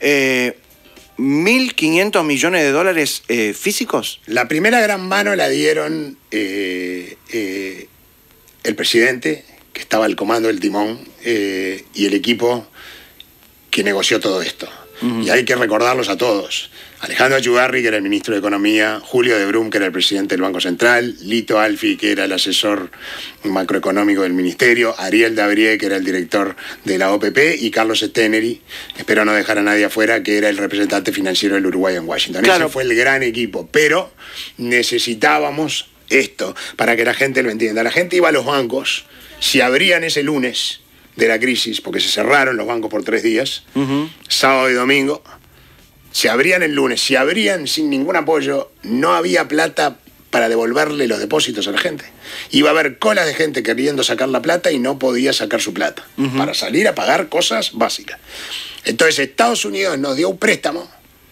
1.500 millones de dólares físicos? La primera gran mano la dieron el presidente, que estaba al comando del timón, y el equipo que negoció todo esto. Y hay que recordarlos a todos. Alejandro Achugarri, que era el ministro de Economía, Julio de Brum, que era el presidente del Banco Central, Lito Alfi, que era el asesor macroeconómico del ministerio, Ariel Dabrié, que era el director de la OPP, y Carlos Steneri, espero no dejar a nadie afuera, que era el representante financiero del Uruguay en Washington. Claro. Ese fue el gran equipo, pero necesitábamos esto para que la gente lo entienda. La gente iba a los bancos, si abrían ese lunes de la crisis, porque se cerraron los bancos por 3 días, sábado y domingo, se abrían el lunes, si abrían sin ningún apoyo, no había plata para devolverle los depósitos a la gente. Iba a haber colas de gente queriendo sacar la plata y no podía sacar su plata para salir a pagar cosas básicas. Entonces Estados Unidos nos dio un préstamo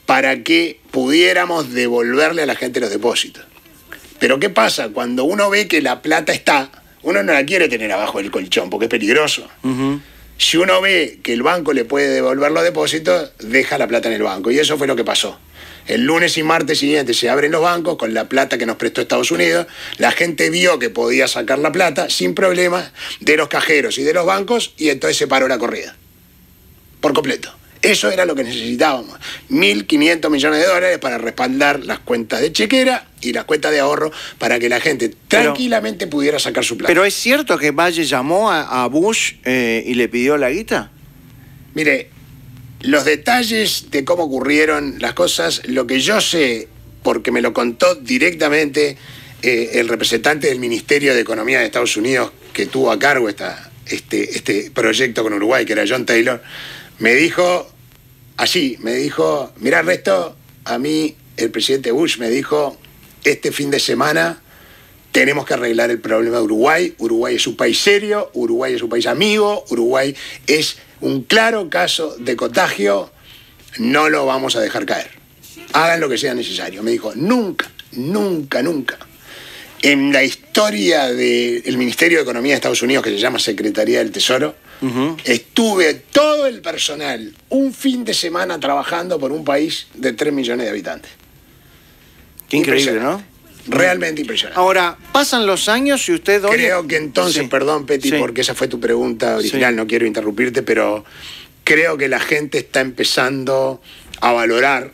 para que pudiéramos devolverle a la gente los depósitos. Pero ¿qué pasa? Cuando uno ve que la plata está, uno no la quiere tener abajo del colchón porque es peligroso. Si uno ve que el banco le puede devolver los depósitos, deja la plata en el banco. Y eso fue lo que pasó. El lunes y martes siguiente se abren los bancos con la plata que nos prestó Estados Unidos. La gente vio que podía sacar la plata sin problemas de los cajeros y de los bancos y entonces se paró la corrida. Por completo. Eso era lo que necesitábamos. 1.500 millones de dólares para respaldar las cuentas de chequera y las cuentas de ahorro para que la gente tranquilamente pudiera sacar su plata. ¿Pero es cierto que Valle llamó a Bush y le pidió la guita? Mire, los detalles de cómo ocurrieron las cosas, lo que yo sé, porque me lo contó directamente el representante del Ministerio de Economía de Estados Unidos que tuvo a cargo este proyecto con Uruguay, que era John Taylor, me dijo así, me dijo, mirá Ernesto, a mí el presidente Bush me dijo, este fin de semana tenemos que arreglar el problema de Uruguay. Uruguay es un país serio, Uruguay es un país amigo, Uruguay es un claro caso de contagio, no lo vamos a dejar caer. Hagan lo que sea necesario. Me dijo, nunca, nunca, nunca en la historia del Ministerio de Economía de Estados Unidos, que se llama Secretaría del Tesoro, estuve todo el personal un fin de semana trabajando por un país de 3 millones de habitantes. Qué increíble, ¿no? Realmente impresionante. Ahora, pasan los años y usted hoy... Creo que entonces, perdón, Petty, porque esa fue tu pregunta original, no quiero interrumpirte, pero creo que la gente está empezando a valorar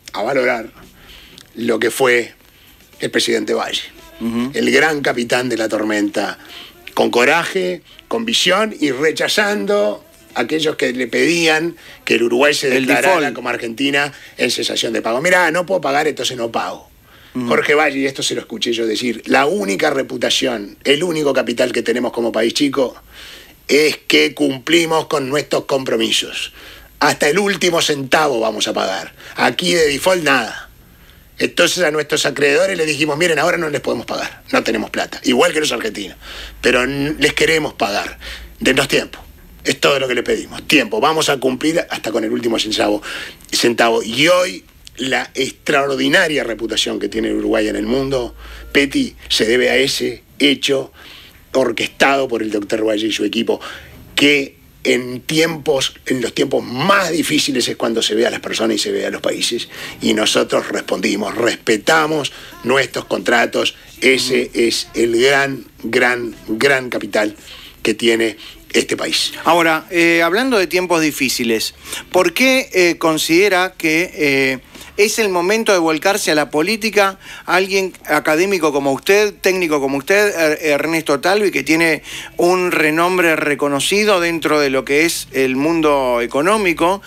lo que fue el presidente Valle. El gran capitán de la tormenta, con coraje, con visión y rechazando a aquellos que le pedían que el Uruguay se declarara como Argentina en cesación de pago. Mirá, no puedo pagar, entonces no pago. Jorge Valle, y esto se lo escuché yo decir, la única reputación, el único capital que tenemos como país chico es que cumplimos con nuestros compromisos. Hasta el último centavo vamos a pagar. Aquí de default nada. Entonces a nuestros acreedores les dijimos, miren, ahora no les podemos pagar, no tenemos plata, igual que los argentinos, pero les queremos pagar, denos tiempo, es todo lo que le pedimos, tiempo, vamos a cumplir hasta con el último centavo. Y hoy la extraordinaria reputación que tiene Uruguay en el mundo, Petty, se debe a ese hecho orquestado por el doctor Valle y su equipo, que en los tiempos más difíciles es cuando se ve a las personas y se ve a los países, y nosotros respondimos, respetamos nuestros contratos. Ese es el gran capital que tiene este país. Ahora, hablando de tiempos difíciles, ¿por qué considera que es el momento de volcarse a la política? Alguien académico como usted, técnico como usted, Ernesto Talvi, que tiene un renombre reconocido dentro de lo que es el mundo económico,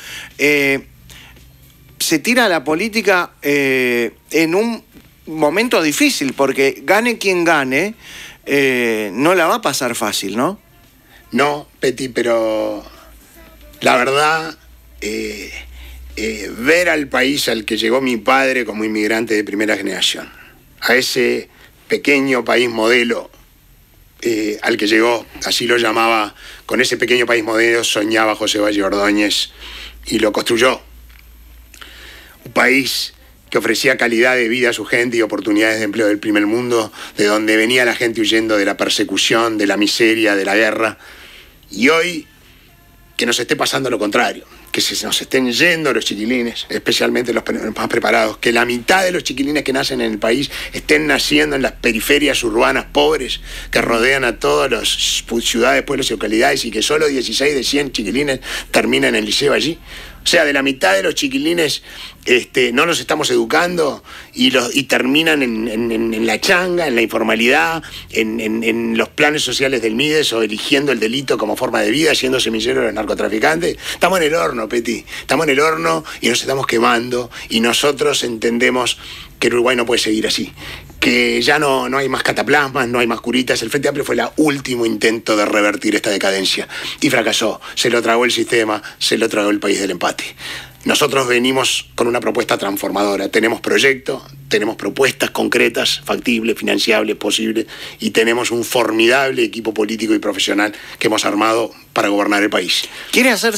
se tira a la política en un momento difícil, porque gane quien gane, no la va a pasar fácil, ¿no? No, Petty, pero la verdad... ver al país al que llegó mi padre como inmigrante de primera generación, a ese pequeño país modelo al que llegó, así lo llamaba, con ese pequeño país modelo soñaba José Valle Ordóñez y lo construyó. Un país que ofrecía calidad de vida a su gente y oportunidades de empleo del primer mundo, de donde venía la gente huyendo de la persecución, de la miseria, de la guerra. Y hoy que nos esté pasando lo contrario, que se nos estén yendo los chiquilines, especialmente los más preparados, que la mitad de los chiquilines que nacen en el país estén naciendo en las periferias urbanas pobres que rodean a todas las ciudades, pueblos y localidades, y que solo 16 de 100 chiquilines terminan el liceo allí. O sea, de la mitad de los chiquilines no los estamos educando y terminan en la changa, en la informalidad, en los planes sociales del Mides, o eligiendo el delito como forma de vida, siendo semilleros de los narcotraficantes. Estamos en el horno, Petty. Estamos en el horno y nos estamos quemando, y nosotros entendemos que el Uruguay no puede seguir así, que ya no hay más cataplasmas, no hay más curitas. El Frente Amplio fue el último intento de revertir esta decadencia y fracasó. Se lo tragó el sistema, se lo tragó el país del empate. nosotros venimos con una propuesta transformadora. Tenemos proyecto, tenemos propuestas concretas, factibles, financiables, posibles, y tenemos un formidable equipo político y profesional que hemos armado para gobernar el país. ¿Quiere hacer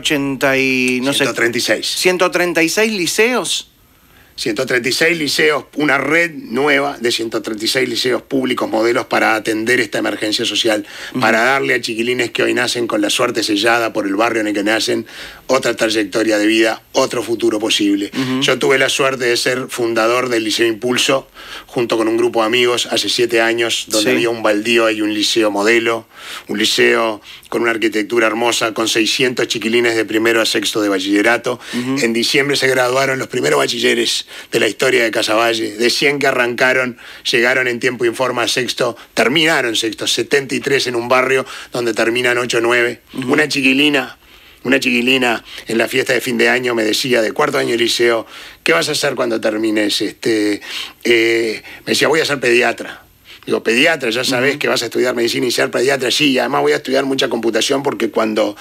136 liceos? 136 liceos, una red nueva de 136 liceos públicos modelos para atender esta emergencia social, para darle a chiquilines que hoy nacen con la suerte sellada por el barrio en el que nacen, otra trayectoria de vida, otro futuro posible. Yo tuve la suerte de ser fundador del Liceo Impulso, junto con un grupo de amigos, hace 7 años, donde había un baldío y un liceo modelo, un liceo con una arquitectura hermosa, con 600 chiquilines de primero a sexto de bachillerato. En diciembre se graduaron los primeros bachilleres de la historia de Casaballe. De 100 que arrancaron, llegaron en tiempo y forma a sexto, terminaron sexto, 73 en un barrio donde terminan 8 o 9. Una chiquilina en la fiesta de fin de año me decía, de cuarto año de liceo, ¿qué vas a hacer cuando termines? Me decía, voy a ser pediatra. Digo, pediatra, ya sabes que vas a estudiar medicina y ser pediatra. Sí, además voy a estudiar mucha computación porque cuando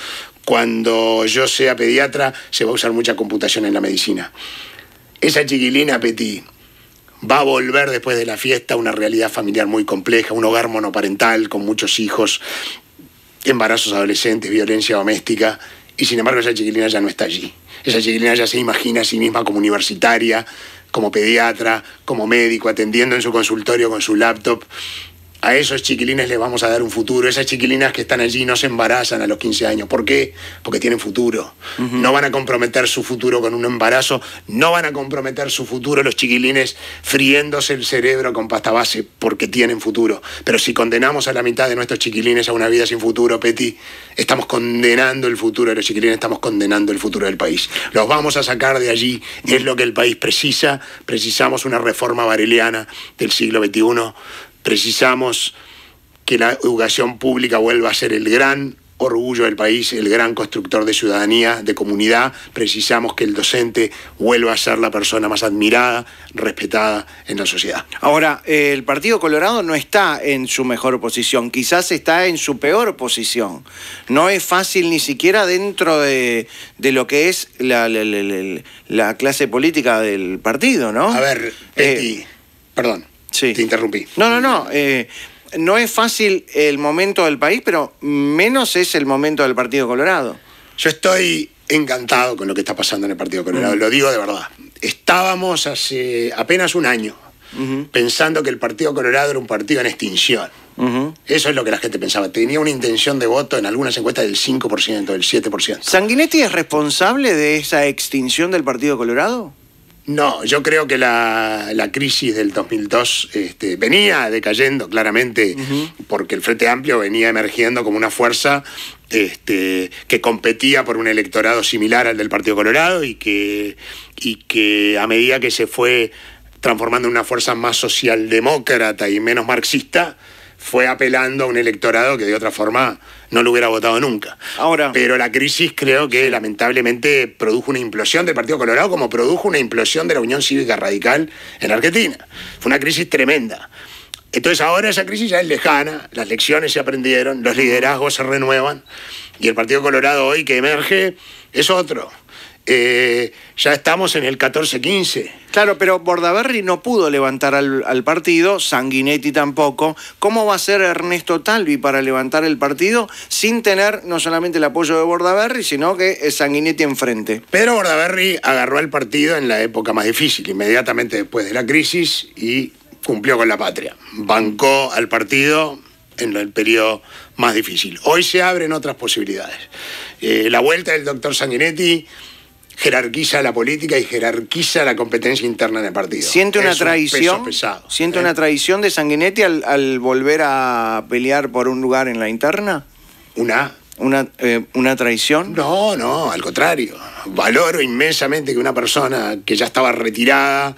yo sea pediatra se va a usar mucha computación en la medicina. Esa chiquilina, Peti, va a volver después de la fiesta a una realidad familiar muy compleja, un hogar monoparental con muchos hijos, embarazos adolescentes, violencia doméstica, y sin embargo esa chiquilina ya no está allí. Esa chiquilina ya se imagina a sí misma como universitaria, como pediatra, como médico, atendiendo en su consultorio con su laptop. A esos chiquilines les vamos a dar un futuro. Esas chiquilinas que están allí no se embarazan a los 15 años. ¿Por qué? Porque tienen futuro. No van a comprometer su futuro con un embarazo. No van a comprometer su futuro los chiquilines friéndose el cerebro con pasta base porque tienen futuro. Pero si condenamos a la mitad de nuestros chiquilines a una vida sin futuro, Peti, estamos condenando el futuro de los chiquilines, estamos condenando el futuro del país. Los vamos a sacar de allí. Es lo que el país precisa. Precisamos una reforma bareliana del siglo XXI. Precisamos que la educación pública vuelva a ser el gran orgullo del país, el gran constructor de ciudadanía, de comunidad. Precisamos que el docente vuelva a ser la persona más admirada, respetada en la sociedad. Ahora, el Partido Colorado no está en su mejor posición, quizás está en su peor posición. No es fácil ni siquiera dentro de lo que es la clase política del partido, ¿no? A ver, Peti, perdón. Sí. Te interrumpí. No. No es fácil el momento del país, pero menos es el momento del Partido Colorado. Yo estoy encantado con lo que está pasando en el Partido Colorado, lo digo de verdad. Estábamos hace apenas un año pensando que el Partido Colorado era un partido en extinción. Eso es lo que la gente pensaba. Tenía una intención de voto en algunas encuestas del 5%, del 7%. ¿Sanguinetti es responsable de esa extinción del Partido Colorado? No, yo creo que la crisis del 2002 venía decayendo claramente porque el Frente Amplio venía emergiendo como una fuerza que competía por un electorado similar al del Partido Colorado y que a medida que se fue transformando en una fuerza más socialdemócrata y menos marxista, fue apelando a un electorado que de otra forma no lo hubiera votado nunca. Pero la crisis creo que lamentablemente produjo una implosión del Partido Colorado como produjo una implosión de la Unión Cívica Radical en Argentina. Fue una crisis tremenda. Entonces ahora esa crisis ya es lejana, las lecciones se aprendieron, los liderazgos se renuevan y el Partido Colorado hoy que emerge es otro. Ya estamos en el 14-15. Claro, pero Bordaberry no pudo levantar al partido, Sanguinetti tampoco. ¿Cómo va a ser Ernesto Talvi para levantar el partido sin tener no solamente el apoyo de Bordaberry, sino que Sanguinetti enfrente? Pedro Bordaberry agarró al partido en la época más difícil, inmediatamente después de la crisis, y cumplió con la patria. Bancó al partido en el periodo más difícil. Hoy se abren otras posibilidades. La vuelta del doctor Sanguinetti jerarquiza la política y jerarquiza la competencia interna en el partido. ¿Siente una traición? ¿Siente una traición de Sanguinetti al volver a pelear por un lugar en la interna? ¿Una traición? No, al contrario. Valoro inmensamente que una persona que ya estaba retirada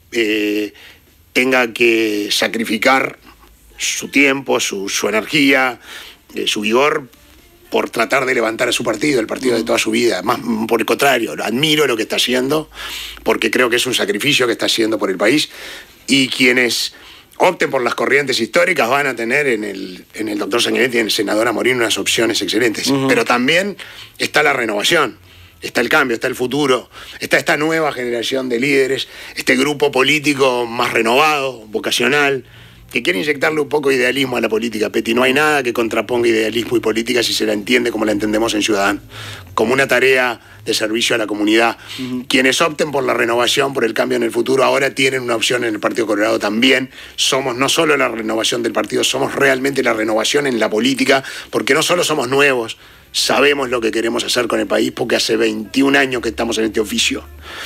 tenga que sacrificar su tiempo, su energía, su vigor por tratar de levantar a su partido, el partido de toda su vida. Más por el contrario, admiro lo que está haciendo, porque creo que es un sacrificio que está haciendo por el país, y quienes opten por las corrientes históricas van a tener en el doctor Sanguinetti y en el senador Amorín unas opciones excelentes. Pero también está la renovación. está el cambio, está el futuro, está esta nueva generación de líderes, este grupo político más renovado, vocacional, que quiere inyectarle un poco de idealismo a la política, Peti. No hay nada que contraponga idealismo y política si se la entiende como la entendemos en Ciudadanos, como una tarea de servicio a la comunidad. Quienes opten por la renovación, por el cambio en el futuro, ahora tienen una opción en el Partido Colorado también. Somos no solo la renovación del partido, somos realmente la renovación en la política, porque no solo somos nuevos, sabemos lo que queremos hacer con el país, porque hace 21 años que estamos en este oficio.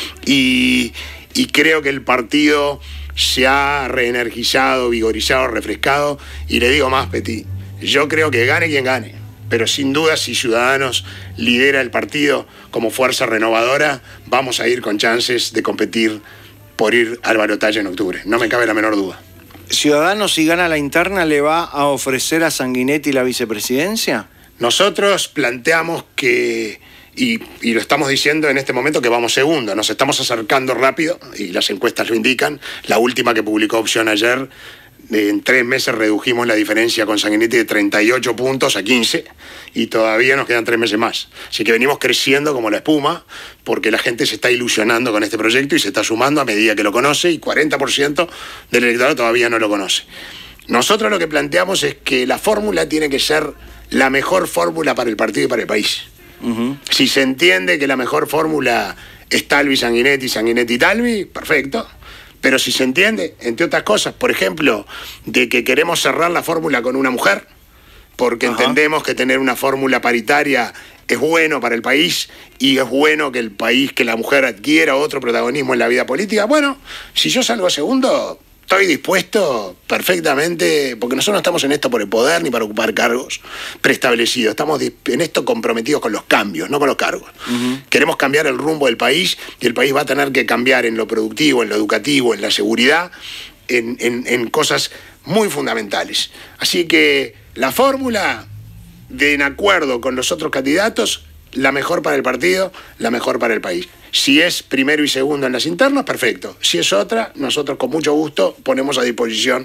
Y creo que el partido se ha reenergizado, vigorizado, refrescado, y le digo más, Peti, yo creo que gane quien gane, pero sin duda si Ciudadanos lidera el partido como fuerza renovadora, vamos a ir con chances de competir por ir al balotaje en octubre, no me cabe la menor duda. ¿Ciudadanos, si gana la interna, le va a ofrecer a Sanguinetti la vicepresidencia? Nosotros planteamos que, y lo estamos diciendo en este momento, que vamos segundo. Nos estamos acercando rápido y las encuestas lo indican. La última que publicó Opción ayer, en 3 meses redujimos la diferencia con Sanguinetti de 38 puntos a 15 y todavía nos quedan 3 meses más. Así que venimos creciendo como la espuma porque la gente se está ilusionando con este proyecto y se está sumando a medida que lo conoce, y 40% del electorado todavía no lo conoce. Nosotros lo que planteamos es que la fórmula tiene que ser la mejor fórmula para el partido y para el país. Si se entiende que la mejor fórmula es Talvi, Sanguinetti, Sanguinetti, Talvi, perfecto. Pero si se entiende, entre otras cosas, por ejemplo, de que queremos cerrar la fórmula con una mujer, porque entendemos que tener una fórmula paritaria es bueno para el país y es bueno que el país, que la mujer adquiera otro protagonismo en la vida política. Bueno, si yo salgo segundo, estoy dispuesto perfectamente, porque nosotros no estamos en esto por el poder ni para ocupar cargos preestablecidos. Estamos en esto comprometidos con los cambios, no con los cargos. Queremos cambiar el rumbo del país y el país va a tener que cambiar en lo productivo, en lo educativo, en la seguridad, en cosas muy fundamentales. Así que la fórmula, en acuerdo con los otros candidatos, la mejor para el partido, la mejor para el país. Si es primero y segundo en las internas, perfecto. Si es otra, nosotros con mucho gusto ponemos a disposición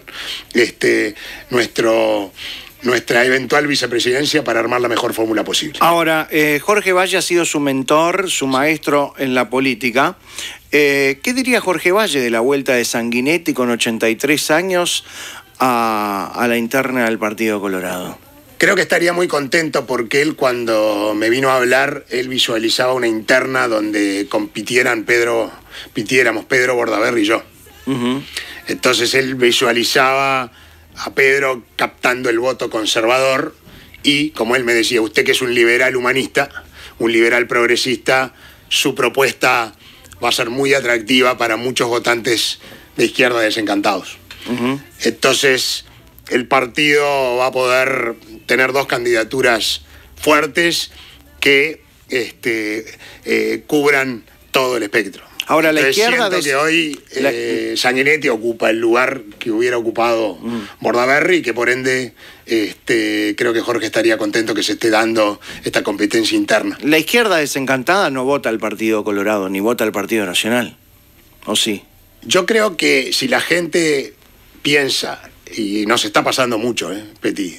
nuestra eventual vicepresidencia para armar la mejor fórmula posible. Ahora, Jorge Valle ha sido su mentor, su maestro en la política. ¿Qué diría Jorge Valle de la vuelta de Sanguinetti con 83 años a la interna del Partido Colorado? Creo que estaría muy contento porque él, cuando me vino a hablar, él visualizaba una interna donde compitiéramos Pedro Bordaberry y yo. Entonces él visualizaba a Pedro captando el voto conservador y, como él me decía, usted que es un liberal humanista, un liberal progresista, su propuesta va a ser muy atractiva para muchos votantes de izquierda desencantados. Entonces el partido va a poder tener 2 candidaturas fuertes que cubran todo el espectro. Ahora, la Entonces, izquierda... siento que hoy Sanguinetti ocupa el lugar que hubiera ocupado Bordaberry y que por ende creo que Jorge estaría contento que se esté dando esta competencia interna. La izquierda desencantada no vota al Partido Colorado ni vota al Partido Nacional, ¿o sí? Yo creo que si la gente piensa, y nos está pasando mucho, Peti,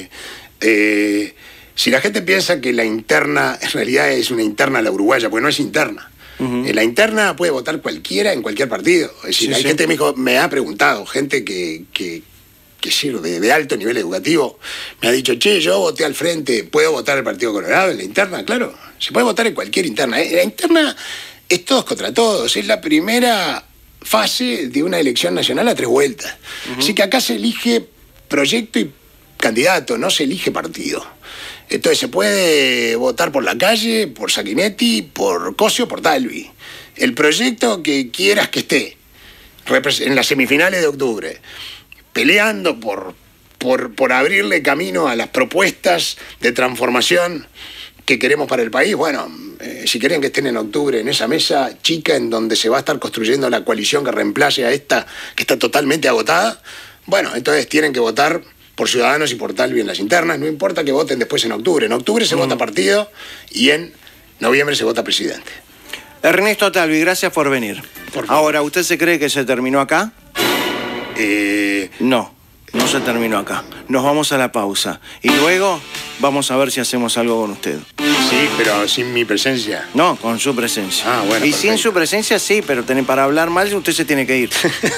si la gente piensa que la interna en realidad es una interna a la uruguaya, pues no es interna. La interna puede votar cualquiera en cualquier partido. Es decir, hay gente que me ha preguntado, gente que sirve de alto nivel educativo, me ha dicho, che, yo voté al frente, ¿puedo votar al Partido Colorado en la interna? Claro, se puede votar en cualquier interna. La interna es todos contra todos, es la primera fase de una elección nacional a 3 vueltas. Así que acá se elige proyecto y candidato, no se elige partido. Entonces se puede votar por la calle, por Sanguinetti, por Cosio, por Talvi. El proyecto que quieras que esté en las semifinales de octubre, peleando por abrirle camino a las propuestas de transformación que queremos para el país. Bueno, si quieren que estén en octubre en esa mesa chica en donde se va a estar construyendo la coalición que reemplace a esta que está totalmente agotada, bueno, entonces tienen que votar por Ciudadanos y por Talvi en las internas, no importa que voten después en octubre. En octubre se vota partido y en noviembre se vota presidente. Ernesto Talvi, gracias por venir. Ahora, ¿usted se cree que se terminó acá? Eh, No. No se terminó acá. Nos vamos a la pausa. Y luego vamos a ver si hacemos algo con usted. Sí, pero sin mi presencia. No, con su presencia. Ah, bueno. Y perfecto. sin su presencia sí, pero para hablar mal usted se tiene que ir.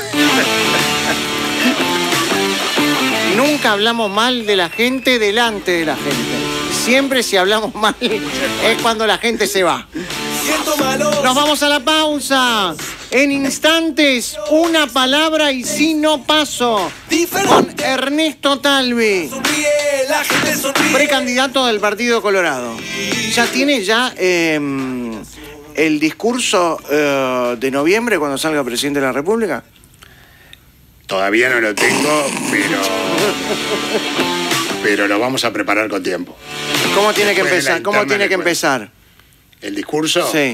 Nunca hablamos mal de la gente delante de la gente. Siempre si hablamos mal es cuando la gente se va. Nos vamos a la pausa. En instantes, una palabra y si no paso. Con Ernesto Talvi, precandidato del Partido Colorado. ¿Ya tiene el discurso de noviembre cuando salga presidente de la República? Todavía no lo tengo, pero lo vamos a preparar con tiempo. ¿Cómo tiene que Después de la empezar? ¿Cómo interna tiene que le cuento. empezar? ¿El discurso? Sí.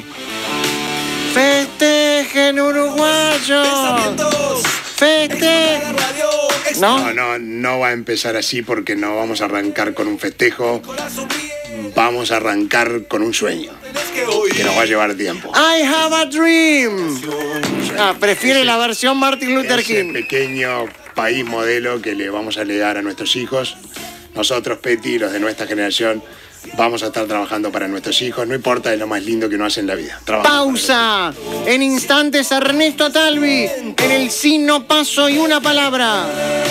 Festejen uruguayos. Festejen. ¿No? No va a empezar así porque no vamos a arrancar con un festejo. Vamos a arrancar con un sueño que nos va a llevar tiempo. I have a dream. Prefiere la versión Martin Luther Ese King. pequeño país modelo que le vamos a legar a nuestros hijos. Nosotros, Peti, los de nuestra generación, vamos a estar trabajando para nuestros hijos. No importa, es lo más lindo que uno hace en la vida. Pausa. En instantes, Ernesto Talvi. En el sí, no paso y una palabra.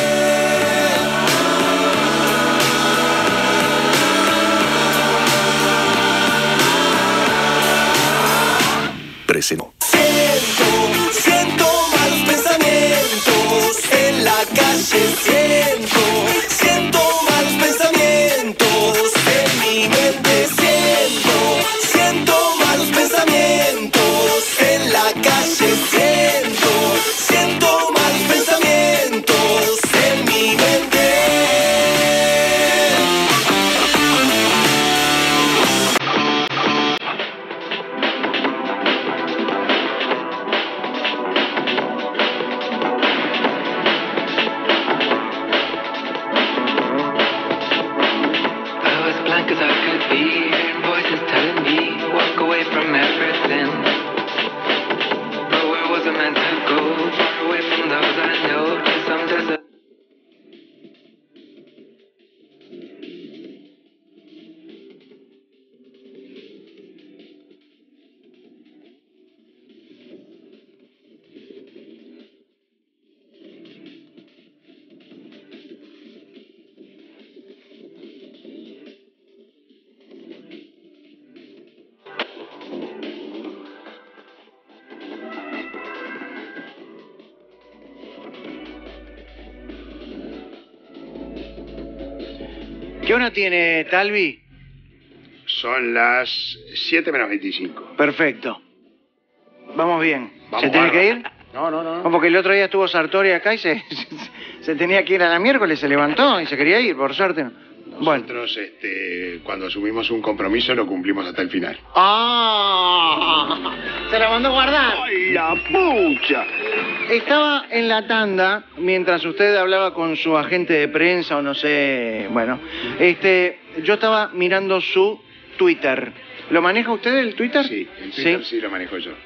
Presentó. Siento malos pensamientos en la calle. Siento malos pensamientos en mi mente. Siento malos pensamientos en la calle. Siento malos pensamientos en mi mente. ¿Qué hora tiene Talvi? Son las 7 menos 25. Perfecto. Vamos bien. Vamos, ¿Se tiene bárbaro. que ir? No. Como que el otro día estuvo Sartori acá y se tenía que ir a la miércoles, se levantó y se quería ir, por suerte. Bueno. Nosotros, cuando asumimos un compromiso, lo cumplimos hasta el final. ¡Ah! Se la mandó guardar. ¡Ay, la pucha! Estaba en la tanda, mientras usted hablaba con su agente de prensa o no sé, bueno, yo estaba mirando su Twitter. ¿Lo maneja usted el Twitter? Sí, el Twitter sí lo manejo yo.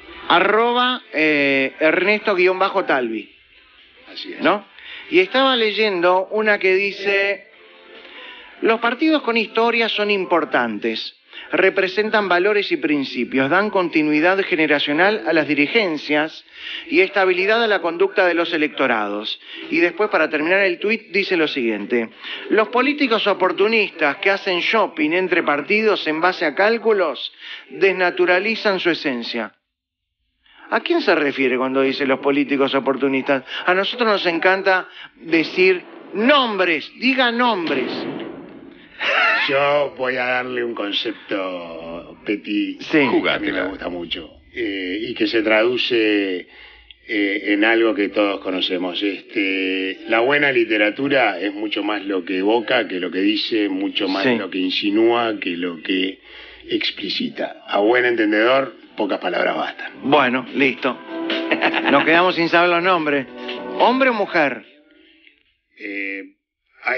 @Ernesto_Talvi. Así es. ¿No? Y estaba leyendo una que dice: los partidos con historia son importantes, representan valores y principios, dan continuidad generacional a las dirigencias y estabilidad a la conducta de los electorados. Y después, para terminar el tuit, dice lo siguiente: los políticos oportunistas que hacen shopping entre partidos en base a cálculos desnaturalizan su esencia. ¿A quién se refiere cuando dice los políticos oportunistas? A nosotros nos encanta decir nombres, diga nombres. Yo voy a darle un concepto, Peti, Sí. que a mí me gusta mucho, y que se traduce en algo que todos conocemos. La buena literatura es mucho más lo que evoca que lo que dice, mucho más Sí. lo que insinúa que lo que explicita. A buen entendedor, pocas palabras bastan. Bueno, listo. Nos quedamos sin saber los nombres. ¿Hombre o mujer?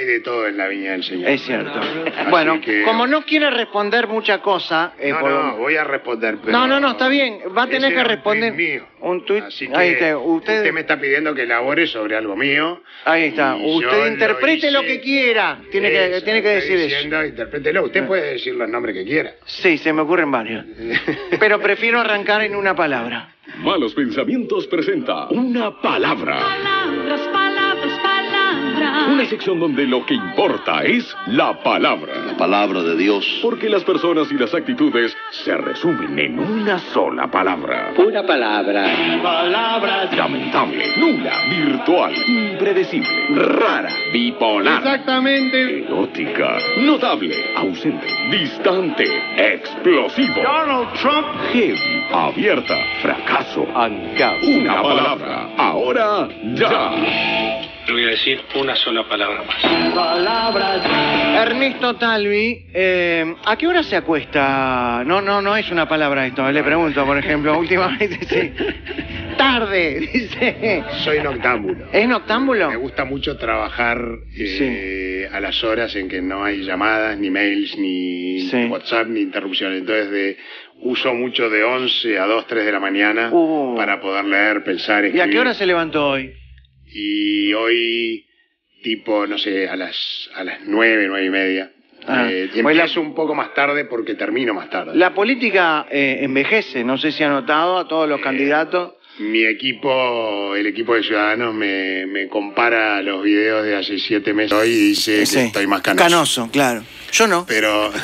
hay de todo en la viña del Señor. Es cierto. Bueno, como no quiere responder mucha cosa... no, voy a responder. Pero no, está bien. Va a tener que responder... Un tuit. Así que usted me está pidiendo que elabore sobre algo mío. Ahí está. Usted interprete lo que quiera. Tiene que decir eso. Interprételo. Usted puede decir los nombres que quiera. Sí, se me ocurren varios. Pero prefiero arrancar en una palabra. Malos Pensamientos presenta Una Palabra. Palabras, palabras, palabras. Una sección donde lo que importa es la palabra. La palabra de Dios. Porque las personas y las actitudes se resumen en una sola palabra. Una palabra. Palabras. Lamentable, nula, virtual, impredecible, rara, bipolar. Exactamente. Erótica, notable, ausente, distante, explosivo. Donald Trump. Heavy, abierta, fracaso, ancado. Una palabra. Ahora, ya. Le voy a decir una sola palabra más. Palabras. Ernesto Talvi, ¿a qué hora se acuesta? No es una palabra esto. Le pregunto, por ejemplo, últimamente, sí. Tarde, dice. Soy noctámbulo. ¿Es noctámbulo? Me gusta mucho trabajar a las horas en que no hay llamadas, ni mails, ni WhatsApp, ni interrupciones. Entonces, uso mucho de 11 a 2, 3 de la mañana para poder leer, pensar, escribir. ¿Y a qué hora se levantó hoy? Y hoy, tipo, no sé, a las 9, 9 y media. Empiezo un poco más tarde porque termino más tarde. La política envejece, no sé si ha notado a todos los candidatos. Mi equipo, el equipo de Ciudadanos, me compara los videos de hace 7 meses hoy y dice que estoy más canoso. Canoso, claro. Yo no. Pero,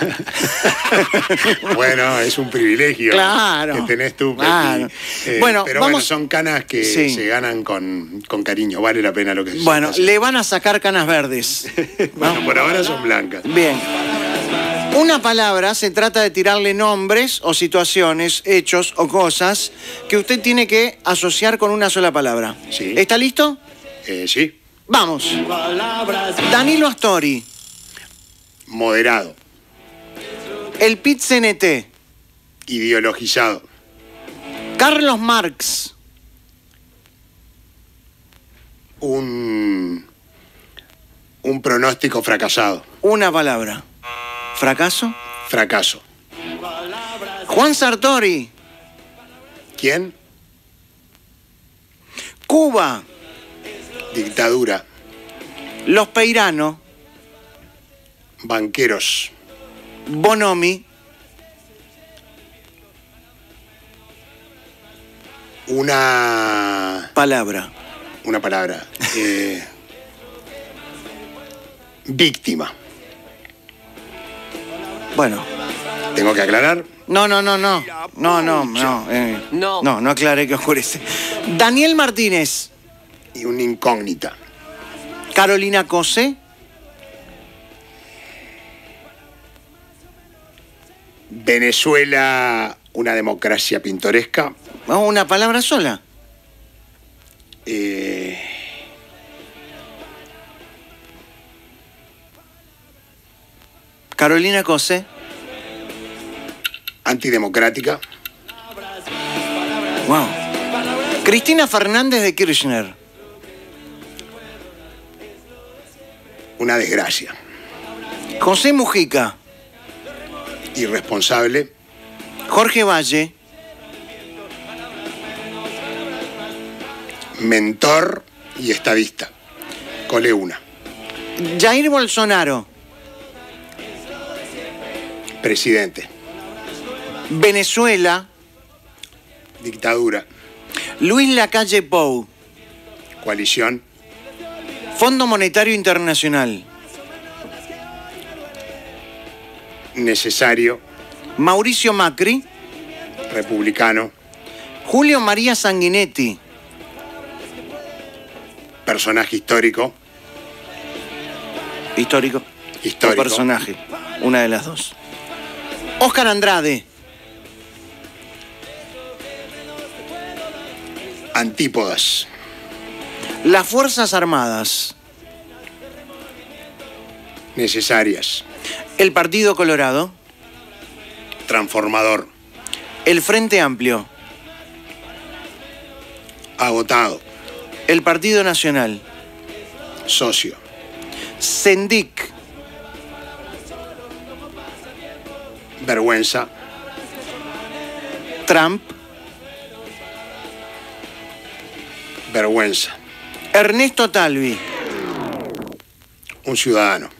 bueno, es un privilegio que tenés tú. Claro. Pero son canas que se ganan con cariño. Vale la pena lo que se Bueno, le van a sacar canas verdes. Bueno, por ahora son blancas. Bien. Una palabra se trata de tirarle nombres o situaciones, hechos o cosas que usted tiene que asociar con una sola palabra. Sí. ¿Está listo? Sí. Vamos. Danilo Astori. Moderado. El PIT-CNT. Ideologizado. Carlos Marx. Un pronóstico fracasado. Una palabra. ¿Fracaso? Fracaso. Juan Sartori. ¿Quién? Cuba. Dictadura. Los Peirano. Banqueros. Bonomi. Una palabra. Víctima. Bueno. ¿Tengo que aclarar? No aclaré que oscurece. Daniel Martínez. Y una incógnita. Carolina Cose. Venezuela, una democracia pintoresca. ¿Una palabra sola? Carolina Cose. Antidemocrática. Wow. Cristina Fernández de Kirchner. Una desgracia. José Mujica. Irresponsable. Jorge Valle. Mentor y estadista. Cole una. Jair Bolsonaro. Presidente. Venezuela. Dictadura. Luis Lacalle Pou. Coalición. Fondo Monetario Internacional. Necesario. Mauricio Macri. Republicano. Julio María Sanguinetti. Personaje histórico. Histórico. O personaje. Una de las dos. Óscar Andrade. Antípodas. Las Fuerzas Armadas. Necesarias. El Partido Colorado. Transformador. El Frente Amplio. Agotado. El Partido Nacional. Socio. Sendik. Vergüenza. Trump. Vergüenza. Ernesto Talvi. Un ciudadano.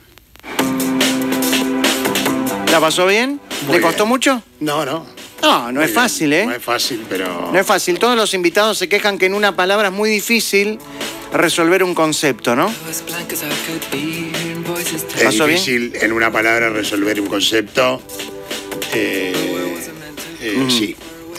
¿La pasó bien? Muy ¿Le costó bien. mucho? No, no. No es fácil, ¿eh? No es fácil, pero... No es fácil. Todos los invitados se quejan que en una palabra es muy difícil resolver un concepto, ¿no? Es ¿Pasó bien? difícil en una palabra resolver un concepto. Sí.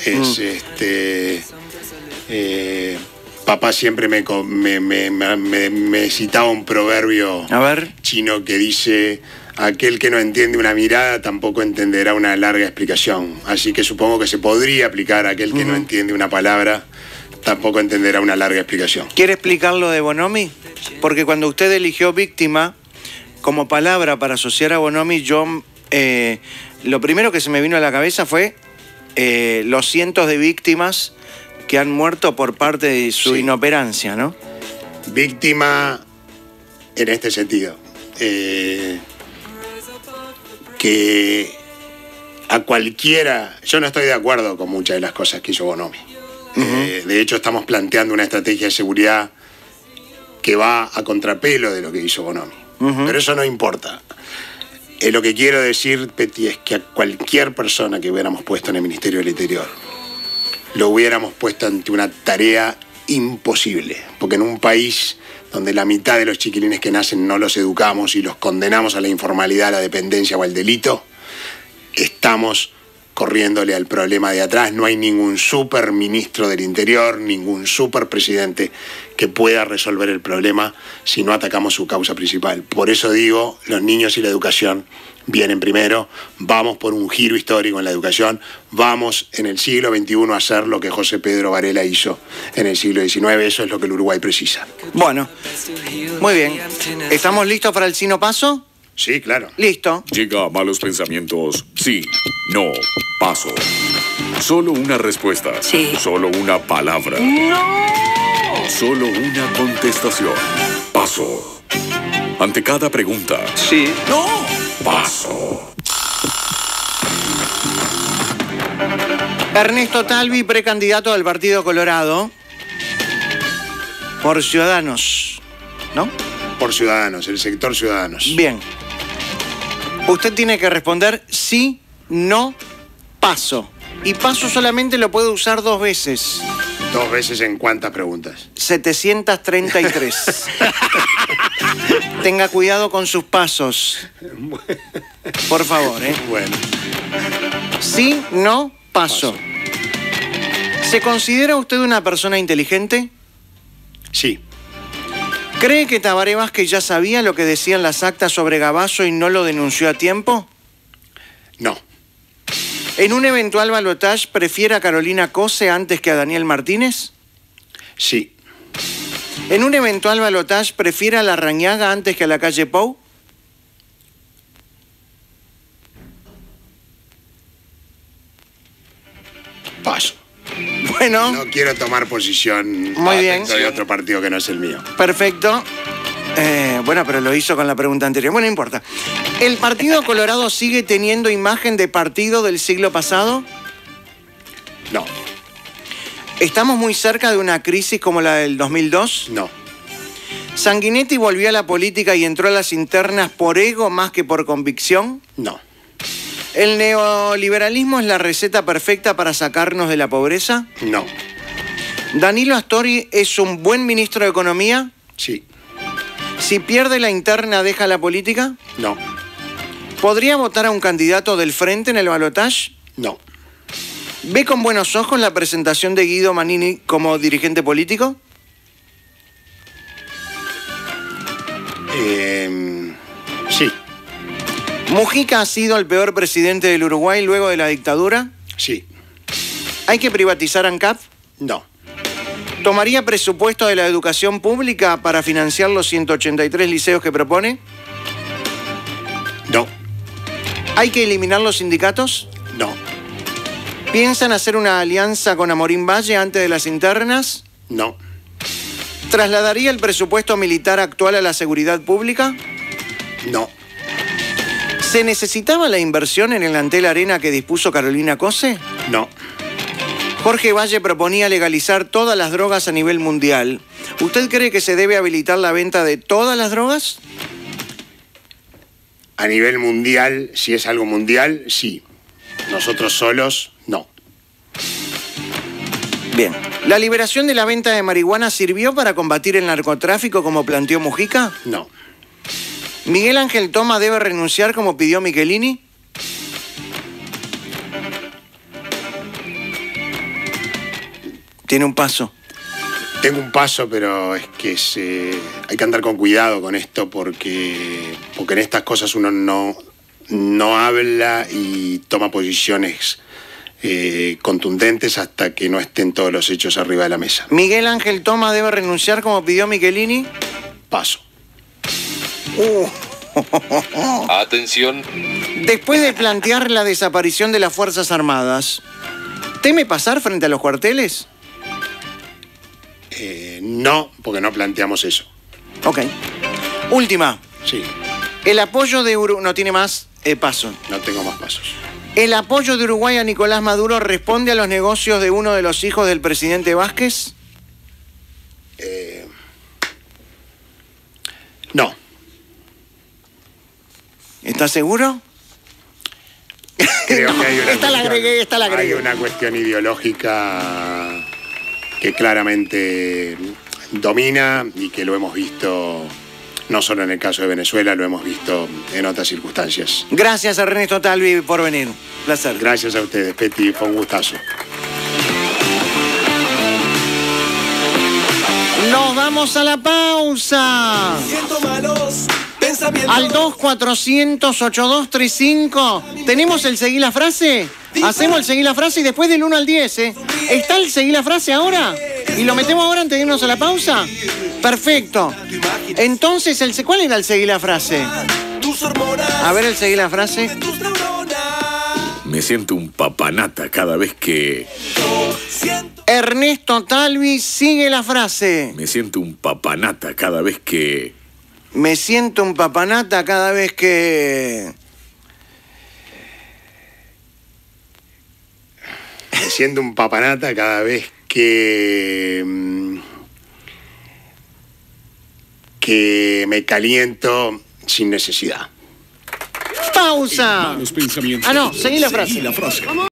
Es papá siempre me citaba un proverbio A ver. chino que dice: aquel que no entiende una mirada tampoco entenderá una larga explicación. Así que supongo que se podría aplicar a aquel que no entiende una palabra tampoco entenderá una larga explicación. ¿Quiere explicar lo de Bonomi? Porque cuando usted eligió víctima como palabra para asociar a Bonomi, yo lo primero que se me vino a la cabeza fue los cientos de víctimas que han muerto por parte de su inoperancia, ¿no? Víctima en este sentido. Que a cualquiera... Yo no estoy de acuerdo con muchas de las cosas que hizo Bonomi. De hecho, estamos planteando una estrategia de seguridad que va a contrapelo de lo que hizo Bonomi. Pero eso no importa. Lo que quiero decir, Petty, es que a cualquier persona que hubiéramos puesto en el Ministerio del Interior lo hubiéramos puesto ante una tarea imposible. Porque en un país donde la mitad de los chiquilines que nacen no los educamos y los condenamos a la informalidad, a la dependencia o al delito, estamos corriéndole al problema de atrás. No hay ningún super ministro del Interior, ningún super presidente que pueda resolver el problema si no atacamos su causa principal. Por eso digo, los niños y la educación vienen primero. Vamos por un giro histórico en la educación. Vamos en el siglo XXI a hacer lo que José Pedro Varela hizo en el siglo XIX. Eso es lo que el Uruguay precisa. Bueno, muy bien. ¿Estamos listos para el Sino Paso? Sí, claro. Listo. Llega a malos pensamientos. Sí, no, paso. Solo una respuesta. Sí. Solo una palabra. ¡No! Solo una contestación. Paso. Ante cada pregunta. Sí. No. Paso. Ernesto Talvi, precandidato del Partido Colorado por Ciudadanos, ¿no? Por Ciudadanos, el sector Ciudadanos. Bien. Usted tiene que responder sí, no, paso. Y paso solamente lo puede usar 2 veces. 2 veces en cuántas preguntas. 733. Tenga cuidado con sus pasos. Por favor, ¿eh? Bueno. Sí, no, paso. ¿Se considera usted una persona inteligente? Sí. ¿Cree que Tabaré Vázquez ya sabía lo que decían las actas sobre Gabazo y no lo denunció a tiempo? No. ¿En un eventual balotaje prefiere a Carolina Cose antes que a Daniel Martínez? Sí. ¿En un eventual balotaje prefiere a Larrañaga antes que a la calle Pou? Paso. Bueno. No quiero tomar posición Muy bien. de otro partido que no es el mío. Perfecto. Bueno, pero lo hizo con la pregunta anterior. Bueno, no importa. ¿El Partido Colorado sigue teniendo imagen de partido del siglo pasado? No. ¿Estamos muy cerca de una crisis como la del 2002? No. ¿Sanguinetti volvió a la política y entró a las internas por ego más que por convicción? No. ¿El neoliberalismo es la receta perfecta para sacarnos de la pobreza? No. ¿Danilo Astori es un buen ministro de Economía? Sí. Si pierde la interna, ¿deja la política? No. ¿Podría votar a un candidato del Frente en el balotaje? No. ¿Ve con buenos ojos la presentación de Guido Manini como dirigente político? Sí. ¿Mujica ha sido el peor presidente del Uruguay luego de la dictadura? Sí. ¿Hay que privatizar ANCAP? No. ¿Tomaría presupuesto de la educación pública para financiar los 183 liceos que propone? No. ¿Hay que eliminar los sindicatos? No. ¿Piensan hacer una alianza con Amorín Valle antes de las internas? No. ¿Trasladaría el presupuesto militar actual a la seguridad pública? No. ¿Se necesitaba la inversión en el Antel Arena que dispuso Carolina Cose? No. Jorge Valle proponía legalizar todas las drogas a nivel mundial. ¿Usted cree que se debe habilitar la venta de todas las drogas? A nivel mundial, si es algo mundial, sí. Nosotros solos, no. Bien. ¿La liberación de la venta de marihuana sirvió para combatir el narcotráfico como planteó Mujica? No. ¿Miguel Ángel Toma debe renunciar como pidió Michelini? Tiene un paso. Tengo un paso, pero es que hay que andar con cuidado con esto porque en estas cosas uno no habla y toma posiciones contundentes hasta que no estén todos los hechos arriba de la mesa. ¿Miguel Ángel Toma debe renunciar como pidió Michelini? Paso. Atención. Después de plantear la desaparición de las Fuerzas Armadas, ¿teme pasar frente a los cuarteles? No, porque no planteamos eso. Ok. Última. Sí. El apoyo de Uruguay... No tiene más paso. No tengo más pasos. ¿El apoyo de Uruguay a Nicolás Maduro responde a los negocios de uno de los hijos del presidente Vázquez? No. ¿Estás seguro? Creo que hay una esta la agregué. Hay una cuestión ideológica que claramente domina y que lo hemos visto no solo en el caso de Venezuela, lo hemos visto en otras circunstancias. Gracias a Ernesto Talvi por venir. Placer. Gracias a ustedes, Peti, fue un gustazo. Nos vamos a la pausa. Al 2400-8235. ¿Tenemos el seguí la frase? Hacemos el seguí la frase y después del 1 al 10, ¿eh? ¿Está el seguí la frase ahora? ¿Y lo metemos ahora antes de irnos a la pausa? Perfecto. Entonces, ¿cuál era el seguí la frase? A ver el seguí la frase. Me siento un papanata cada vez que... Ernesto Talvi sigue la frase. Me siento un papanata cada vez que... Me siento un papanata cada vez que... Me siento un papanata cada vez que me caliento sin necesidad. ¡Pausa! Ah, no, seguí la frase.